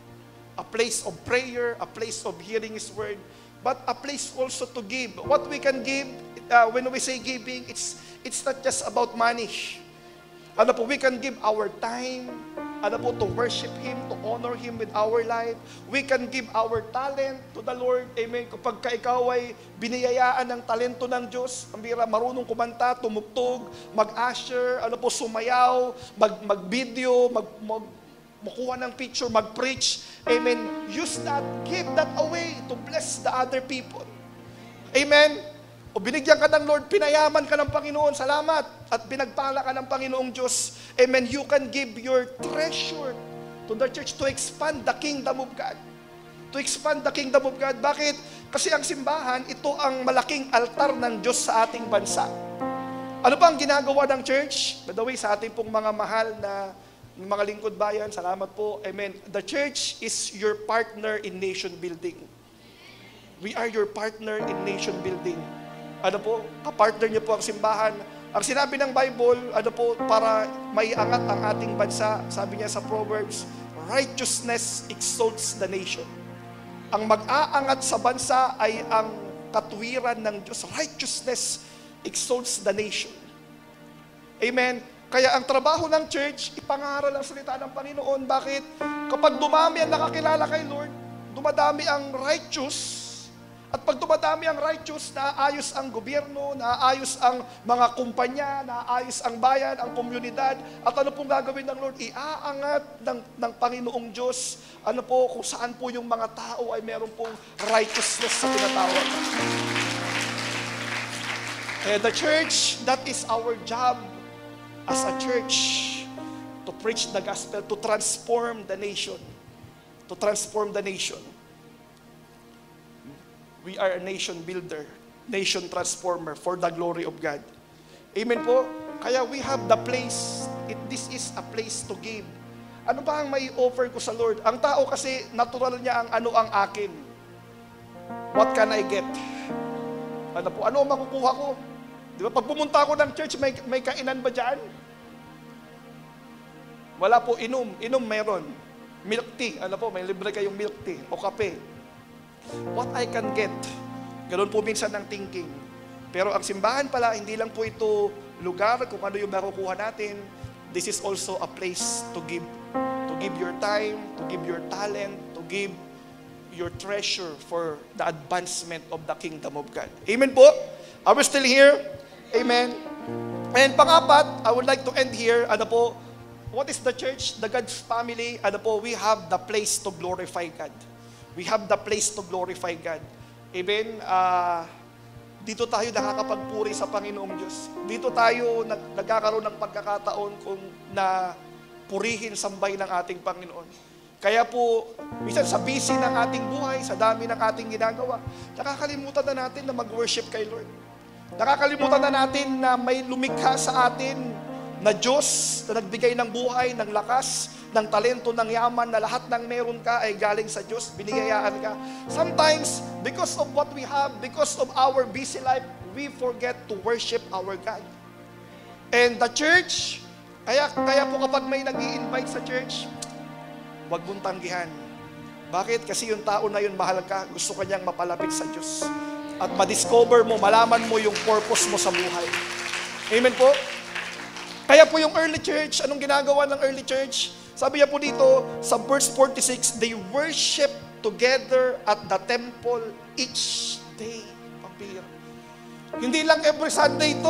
Speaker 5: a place of prayer, a place of hearing His word, but a place also to give. What we can give, uh, when we say giving, it's it's not just about money. Ano po, we can give our time, ano po, to worship Him, to honor Him with our life. We can give our talent to the Lord. Amen. Kapag ka ikaw ay biniyayaan ng talento ng Diyos, ang bira, marunong kumanta, tumugtog, mag-usher, ano po, sumayaw, mag, mag-video, mag, mag, makuha ng picture, mag-preach. Amen. Use that, give that away to bless the other people. Amen. O binigyan ka ng Lord, pinayaman ka ng Panginoon, salamat. At pinagpala ka ng Panginoong Diyos. Amen. You can give your treasure to the church to expand the kingdom of God. To expand the kingdom of God. Bakit? Kasi ang simbahan, ito ang malaking altar ng Diyos sa ating bansa. Ano pa ang ginagawa ng church? By the way, sa ating pong mga mahal na mga lingkod bayan, salamat po. Amen. The church is your partner in nation building. We are your partner in nation building. Ano po, kapartner niyo po ang simbahan. Ang sinabi ng Bible, ano po, para maiangat ang ating bansa, sabi niya sa Proverbs, righteousness exalts the nation. Ang mag-aangat sa bansa ay ang katuwiran ng Diyos. Righteousness exalts the nation. Amen. Kaya ang trabaho ng church, ipangaral ang salita ng Panginoon. Bakit? Kapag dumami ang nakakilala kay Lord, dumadami ang righteous, At pag tumadami ang righteous, naaayos ang gobyerno, naaayos ang mga kumpanya, naaayos ang bayan, ang komunidad. At ano pong gagawin ng Lord? Iaangat ng, ng Panginoong Diyos, ano po, kung saan po yung mga tao ay meron pong righteousness sa tinatawag. Eh, the church, that is our job as a church, to preach the gospel, to transform the nation. To transform the nation. We are a nation builder, nation transformer for the glory of God. Amen po? Kaya we have the place, it, this is a place to give. Ano ba ang may offer ko sa Lord? Ang tao kasi, natural niya ang ano ang akin. What can I get? Ano po? Ano ang makukuha ko? Di ba? Pag pumunta ako ng church, may, may kainan ba dyan? Wala po, inom. Inom meron. Milk tea. Ano po? May libre kayong milk tea o kape. What I can get. Ganun po minsan ang thinking. Pero ang simbahan pala, hindi lang po ito lugar kung ano yung makukuha natin. This is also a place to give. To give your time, to give your talent, to give your treasure for the advancement of the kingdom of God. Amen po? Are we still here? Amen. And pang-apat, I would like to end here. Ano po? What is the church? The God's family. Ano po? We have the place to glorify God. We have the place to glorify God. Amen? Uh, dito tayo nakakapagpuri sa Panginoong Diyos. Dito tayo nag- nagkakaroon ng pagkakataon kung na purihin, sambay ng ating Panginoon. Kaya po, minsan sa busy ng ating buhay, sa dami ng ating ginagawa, nakakalimutan na natin na mag-worship kay Lord. Nakakalimutan na natin na may lumikha sa atin na Diyos na nagbigay ng buhay, ng lakas, ng talento, ng yaman, na lahat ng meron ka ay galing sa Diyos, binigayaan ka. Sometimes, because of what we have, because of our busy life, we forget to worship our God. And the church, kaya, kaya po kapag may nag-i-invite sa church, huwag mong tanggihan. Bakit? Kasi yung tao na yun, mahal ka, gusto kanyang mapalapit sa Diyos. At ma-discover mo, malaman mo yung purpose mo sa buhay. Amen po? Kaya po yung early church, anong ginagawa ng early church? Sabi niya po dito, sa verse forty-six, they worship together at the temple each day. Pampira. Hindi lang every Sunday ito.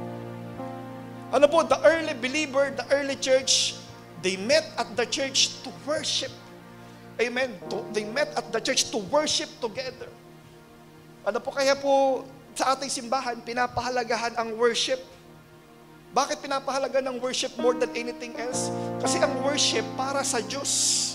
Speaker 5: Ano po, the early believer, the early church, they met at the church to worship. Amen. To, they met at the church to worship together. Ano po, kaya po sa ating simbahan, pinapahalagahan ang worship. Bakit pinapahalaga ng worship more than anything else? Kasi ang worship para sa Diyos.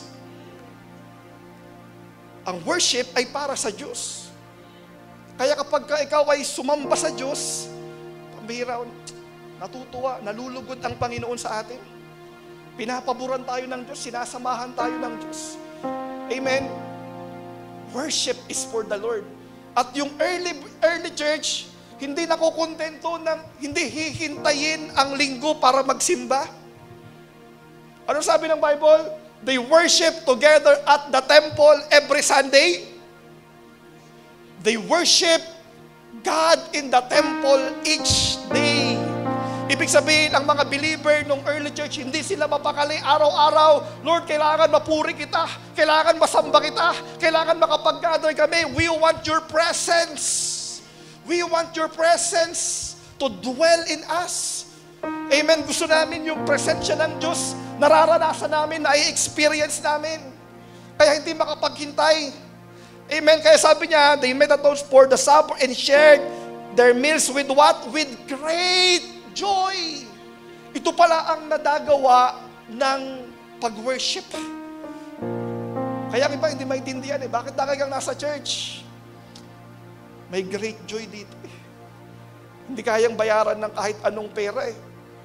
Speaker 5: Ang worship ay para sa Diyos. Kaya kapag ikaw ay sumamba sa Diyos, pambihira, natutuwa, nalulugod ang Panginoon sa atin. Pinapaboran tayo ng Diyos, sinasamahan tayo ng Diyos. Amen? Worship is for the Lord. At yung early early church, hindi nakukontento ng hindi hihintayin ang linggo para magsimba. Ano sabi ng Bible? They worship together at the temple every Sunday. They worship God in the temple each day. Ibig sabihin, ang mga believer nung early church, hindi sila mapakali araw-araw. Lord, kailangan mapuri kita. Kailangan masamba kita. Kailangan makapag-gather kami. We want your presence. We want your presence to dwell in us. Amen. Gusto namin yung presensya ng Diyos. Nararanasan namin, na-experience namin. Kaya hindi makapaghintay. Amen. Kaya sabi niya, they made a toast for the supper and shared their meals with what? With great joy. Ito pala ang nadagawa ng pag-worship. Kaya ang iba hindi maintindihan eh. Bakit talagang nasa church? May great joy dito eh. Hindi kayang bayaran ng kahit anong pera eh.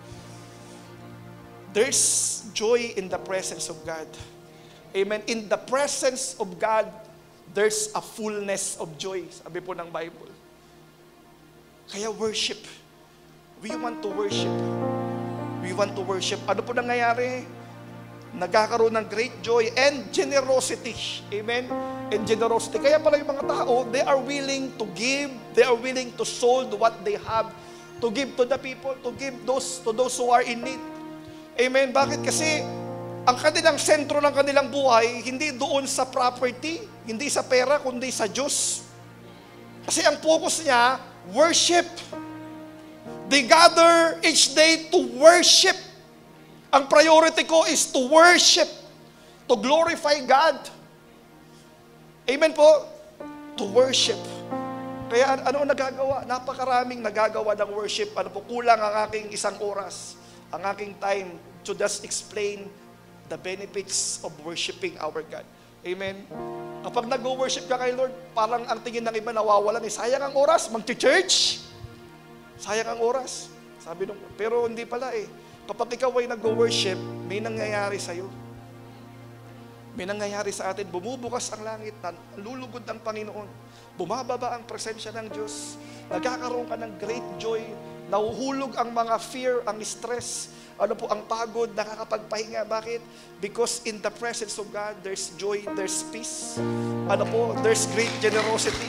Speaker 5: There's joy in the presence of God. Amen. In the presence of God, there's a fullness of joy. Sabi po ng Bible. Kaya worship. We want to worship. We want to worship. Ano po nangyayari? Nagkakaroon ng great joy and generosity. Amen? And generosity. Kaya pala yung mga tao, they are willing to give, they are willing to sold what they have, to give to the people, to give those to those who are in need. Amen? Bakit? Kasi ang kanilang sentro ng kanilang buhay, hindi doon sa property, hindi sa pera, kundi sa Diyos. Kasi ang focus niya, worship. They gather each day to worship. Ang priority ko is to worship, to glorify God. Amen po? To worship. Kaya ano ang nagagawa? Napakaraming nagagawa ng worship. Ano po, kulang ang aking isang oras, ang aking time to just explain the benefits of worshiping our God. Amen? Kapag nag-worship ka kay Lord, parang ang tingin ng iba nawawalan eh. Sayang ang oras, mag-church. Sayang ang oras. Sabi nung, pero hindi pala eh. Kapag ikaw ay nag-worship, may nangyayari sa'yo. May nangyayari sa atin, bumubukas ang langit, lulugod ang Panginoon, bumababa ang presensya ng Diyos, nagkakaroon ka ng great joy, nahuhulog ang mga fear, ang stress, ano po, ang pagod, nakakapagpahinga. Bakit? Because in the presence of God, there's joy, there's peace, ano po, there's great generosity.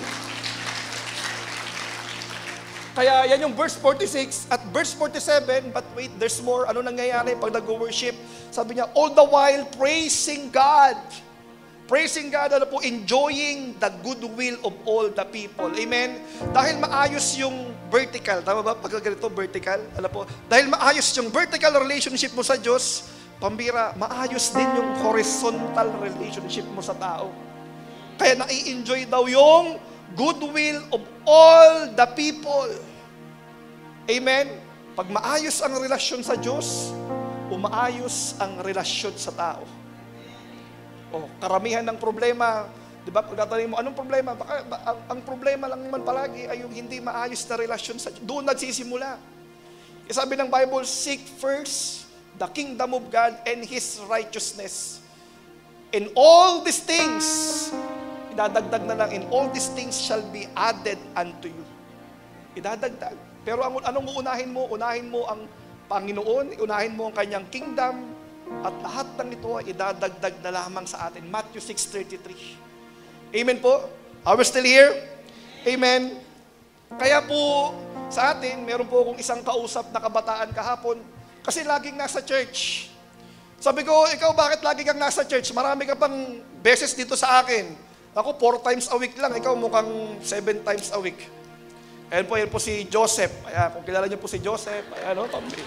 Speaker 5: Kaya yan yung verse forty-six at verse forty-seven, but wait, there's more. Ano nangyayari pag nag-worship? Sabi niya, all the while praising God. Praising God, ano po, enjoying the goodwill of all the people. Amen? Dahil maayos yung vertical, tama ba? Pag ganito, vertical, ano po, dahil maayos yung vertical relationship mo sa Diyos, pambira, maayos din yung horizontal relationship mo sa tao. Kaya nai-enjoy daw yung goodwill of all the people. Amen? Pag maayos ang relasyon sa Diyos, umaayos ang relasyon sa tao. O, karamihan ng problema, di ba, pagdating mo, anong problema? Baka, ba, ang, ang problema lang naman palagi ay yung hindi maayos na relasyon sa Diyos. Doon nagsisimula. E sabi ng Bible, seek first the kingdom of God and His righteousness. And all these things, idadagdag na lang, in all these things shall be added unto you. Idadagdag. Pero ang, anong uunahin mo? Unahin mo ang Panginoon, unahin mo ang Kanyang kingdom, at lahat ng ito ay idadagdag na lamang sa atin. Matthew six thirty-three. Amen po? Are we still here? Amen. Kaya po, sa atin, meron po akong isang kausap na kabataan kahapon, kasi laging nasa church. Sabi ko, ikaw bakit lagi kang nasa church? Marami ka pang beses dito sa akin. Ako, four times a week lang. Ikaw mukhang seven times a week. Ayan po, ayan po si Joseph. Ayan, kung kilala niyo po si Joseph, ayan o, pambi.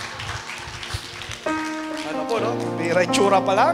Speaker 5: Ano po, no? Bira tsura pa lang.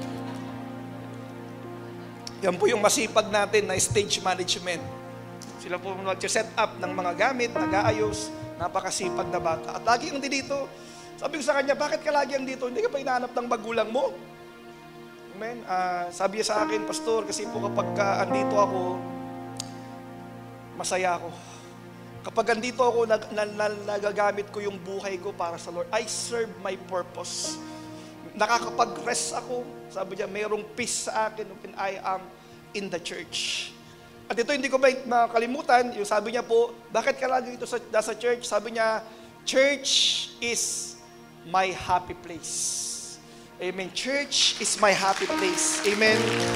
Speaker 5: Yan po yung masipag natin na stage management. Sila po nag-set up ng mga gamit, nag-aayos, napakasipag na bata. At lagi ang dito. Sabi ko sa kanya, bakit ka lagi ang dito? Hindi ka pa hinahanap ng magulang mo? Amen. Uh, sabi niya sa akin, Pastor, kasi po kapag ka andito ako, masaya ako. Kapag andito ako, nag, nag, nag, nagagamit ko yung buhay ko para sa Lord. I serve my purpose. Nakakapag-rest ako. Sabi niya, mayroong peace sa akin when I am in the church. At ito hindi ko ba makalimutan, yung sabi niya po, bakit ka lagi ito sa, sa church? Sabi niya, church is my happy place. Amen. Church is my happy place. Amen.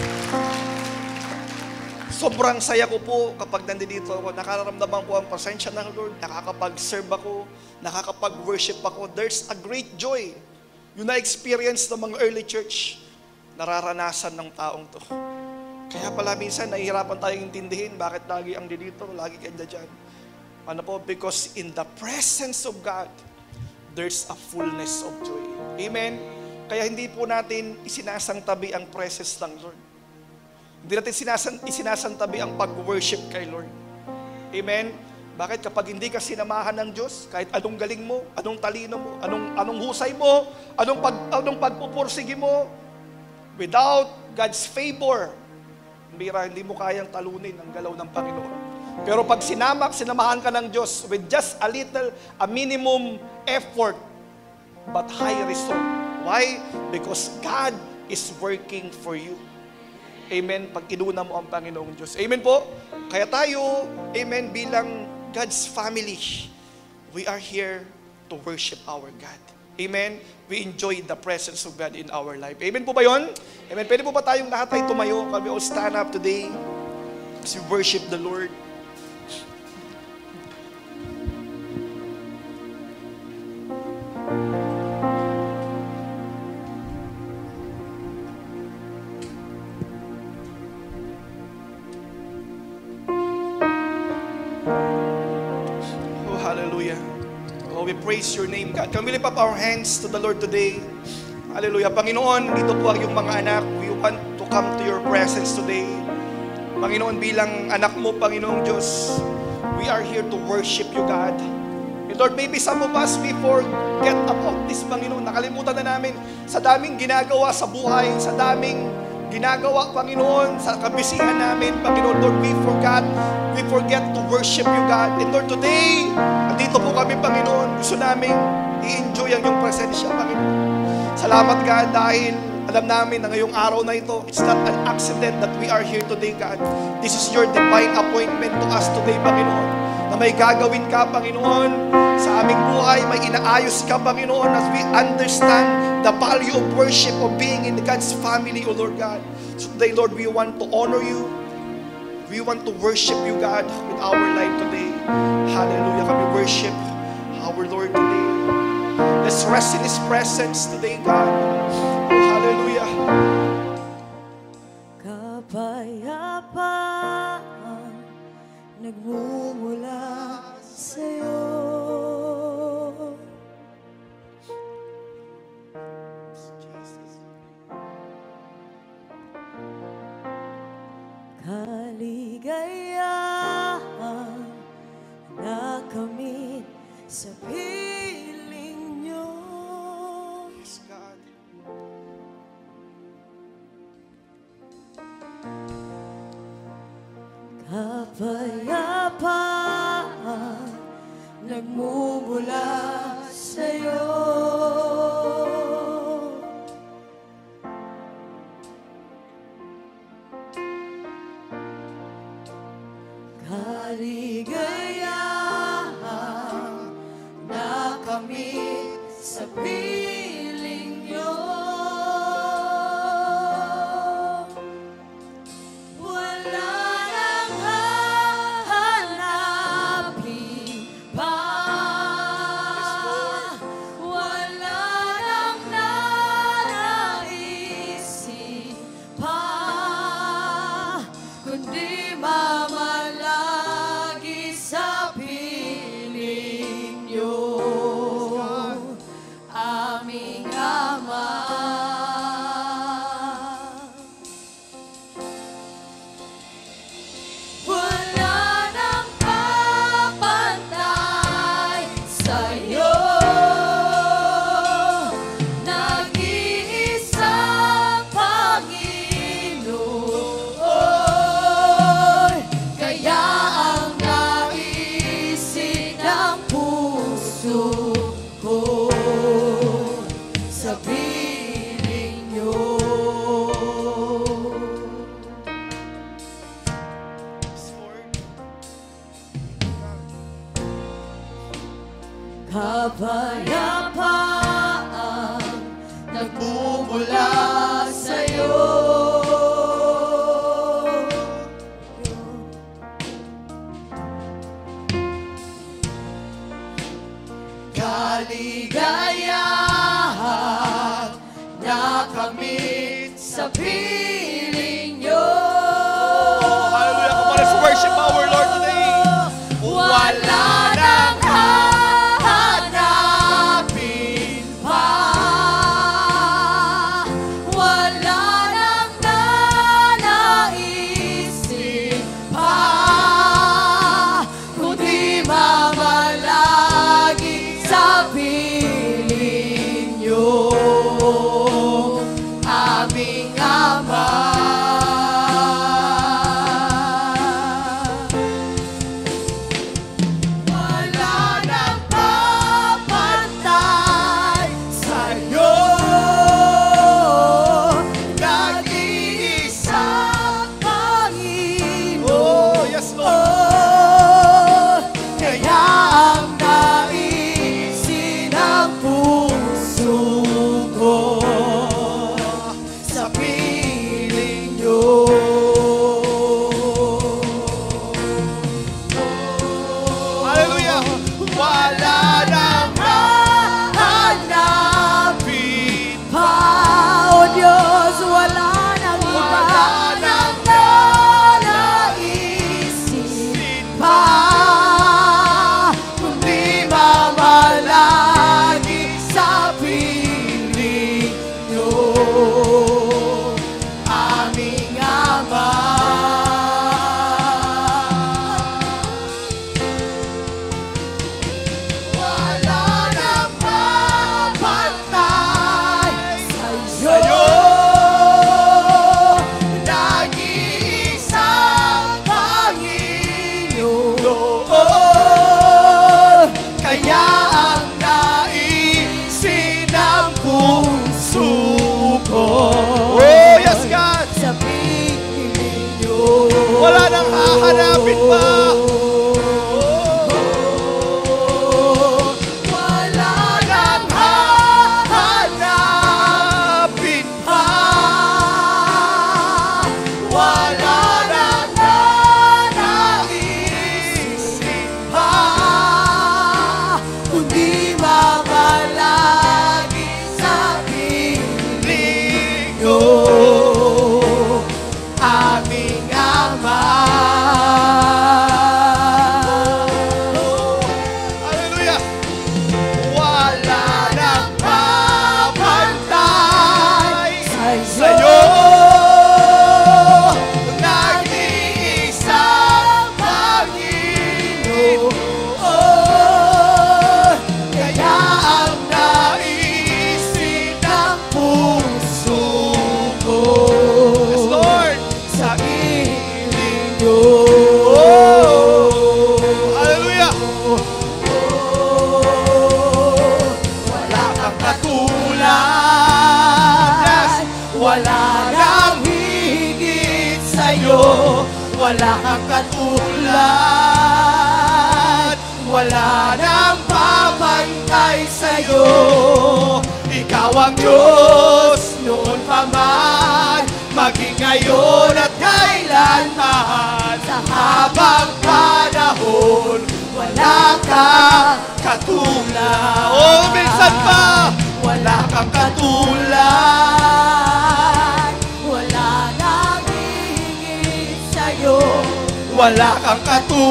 Speaker 5: Sobrang saya ko po kapag nandito ako. Nakararamdaman ko ang presensya ng Lord. Nakakapag-serve ako. Nakakapag-worship ako. There's a great joy. Yung na-experience ng mga early church, nararanasan ng taong to. Kaya pala minsan, nahihirapan tayong intindihin bakit lagi ang dito, lagi kanya dyan. Ano po? Because in the presence of God, there's a fullness of joy. Amen? Kaya hindi po natin isinasantabi ang presence ng Lord. Hindi natin sinasan, isinasantabi ang pag-worship kay Lord. Amen? Bakit? Kapag hindi ka sinamahan ng Diyos, kahit anong galing mo, anong talino mo, anong, anong husay mo, anong, pag, anong pagpupursige mo, without God's favor, mira, hindi mo kayang talunin ang galaw ng Panginoon. Pero pag sinamak, sinamahan ka ng Diyos with just a little, a minimum effort, but high result. Why? Because God is working for you. Amen? Pag inuna mo ang Panginoong Diyos. Amen po? Kaya tayo, amen, bilang God's family, we are here to worship our God. Amen? We enjoy the presence of God in our life. Amen po ba yun? Amen? Pwede po ba tayong lahat ay tumayo? Can we all stand up today as we worship the Lord? Hallelujah. Oh, we praise your name, God. Can we lift up our hands to the Lord today? Hallelujah. Panginoon, dito po ang iyong mga anak. We want to come to your presence today. Panginoon, bilang anak mo, Panginoong Diyos, we are here to worship you, God. And Lord, maybe some of us, we forget about this, Panginoon. Nakalimutan na namin sa daming ginagawa sa buhay, sa daming ginagawa, Panginoon, sa kabisihan namin, Panginoon. Lord, we forgot, we forget to worship you, God. And Lord, today, andito po kami, Panginoon. Gusto namin i-enjoy ang iyong presensya, Panginoon. Salamat, God, dahil alam namin na ngayong araw na ito, it's not an accident that we are here today, God. This is your divine appointment to us today, Panginoon. Na may gagawin ka, Panginoon, sa aming buhay, may inaayos ka, Panginoon, as we understand the value of worship, of being in God's family, O Lord God. So today, Lord, we want to honor you. We want to worship you, God, with our life today. Hallelujah. Kami worship our Lord today. Let's rest in His presence today, God. Oh, hallelujah.
Speaker 4: Kapayapaan nagmumula sa'yo. Kaligayahan nakamit sa piling niyo.
Speaker 5: Yes, God.
Speaker 4: Kapayapaan nagmumula sa'yo. Kaligayahan nakamit sa piling niyo. Wala nang hahanapin pa. Wala nang nanaisip pa, kundi mamalagi sa piling niyo, aming Ama. Wala nang papantay sa'yo, nag-iisang Panginoon. Kaya ang naisin ng puso ko sa piling niyo.
Speaker 5: Yes, Lord.
Speaker 4: Kapayapaan nagmumula sa'yo. Kaligayahan nakamit sa piling niyo.
Speaker 5: Hallelujah. Come on, let's worship our Lord today.
Speaker 4: Wala nang hahanapin pa. Wala nang nanaisip pa, kundi mamalagi sa piling niyo, aming Ama. wala kang katulad. Wala nang babantay sa'yo. Ikaw ang Diyos noon pa man, maging ngayon at kailanman. Sa habang panahon, wala kang katulad.
Speaker 5: Oh, minsan pa,
Speaker 4: wala kang katulad. Wala nang hihigit sa'yo. Wala kang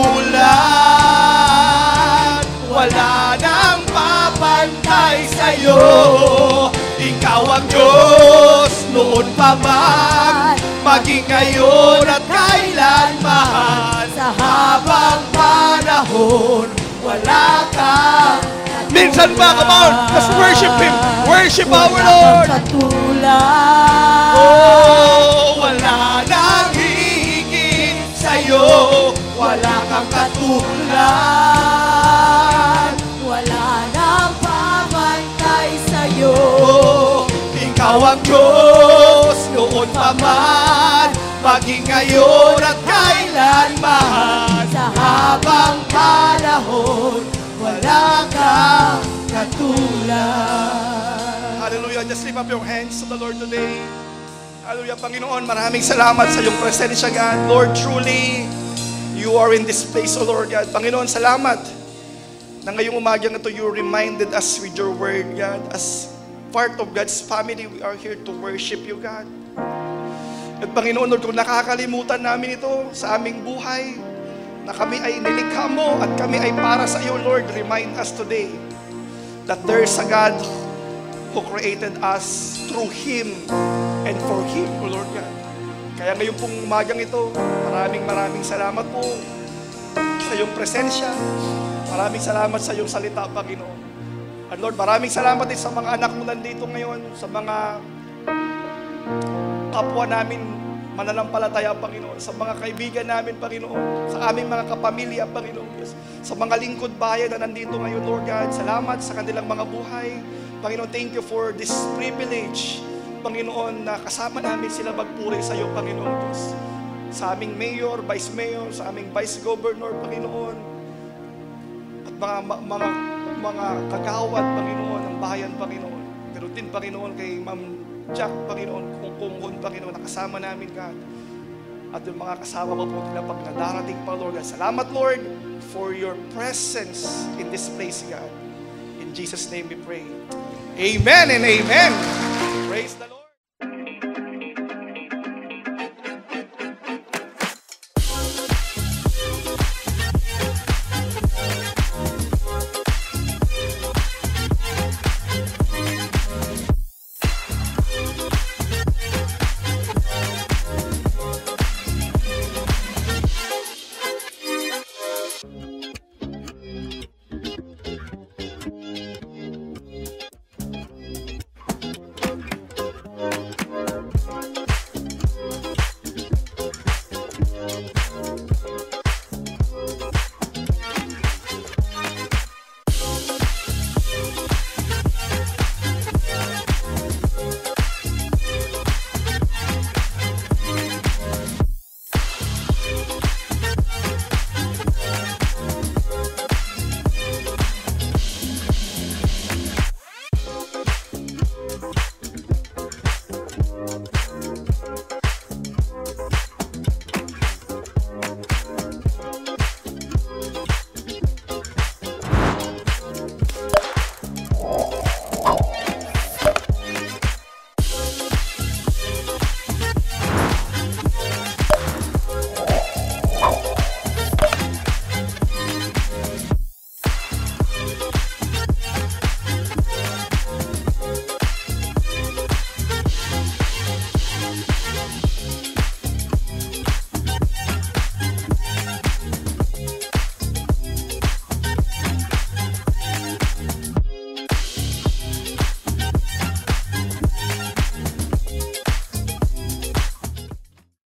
Speaker 4: katulad. Wala nang papantay sa'yo. Ikaw ang Diyos noon pa man, maging ngayon at kailanman. Sa habang panahon, wala kang katulad.
Speaker 5: minsan pa, come on, let's worship Him. Worship our Lord.
Speaker 4: Katulad. Oh, wala nang hihigit sa'yo. Wala kang katulad. Wala nang pamantay sa'yo. Ikaw ang Diyos noon pa man, maging ngayon at kailanman. Sa habang panahon, wala kang katulad.
Speaker 5: Hallelujah. Just lift up your hands to the Lord today. Hallelujah. Panginoon, maraming salamat sa iyong presensya, God. Lord, truly, you are in this place, O Lord God. Panginoon, salamat na ngayong umagang ito, you reminded us with your word, God. As part of God's family, we are here to worship you, God. At Panginoon, Lord, kung nakakalimutan namin ito sa aming buhay, na kami ay nilikha mo at kami ay para sa iyo, Lord, remind us today that there is a God who created us through Him and for Him, O Lord God. Kaya ngayon pong umagang ito, maraming maraming salamat po sa iyong presensya. Maraming salamat sa iyong salita, Panginoon. And Lord, maraming salamat din sa mga anak mo nandito ngayon, sa mga kapwa namin mananampalataya, Panginoon, sa mga kaibigan namin, Panginoon, sa aming mga kapamilya, Panginoon, Diyos, sa mga lingkod bayan na nandito ngayon, Lord God. Salamat sa kanilang mga buhay. Panginoon, thank you for this privilege, Panginoon, na kasama namin sila magpuri sa iyo, Panginoon, Diyos. Sa aming mayor, vice mayor, sa aming vice governor, Panginoon, at mga mga mga kagawad, Panginoon, ng bayan, Panginoon. Pero din, Panginoon, kay Ma'am Jack, Panginoon, kung kung Panginoon, nakasama namin, God. At yung mga kasama mo po nila pag nadarating pa, Lord God. Salamat, Lord, for your presence in this place, God. In Jesus' name we pray. Amen and amen. Praise the Lord.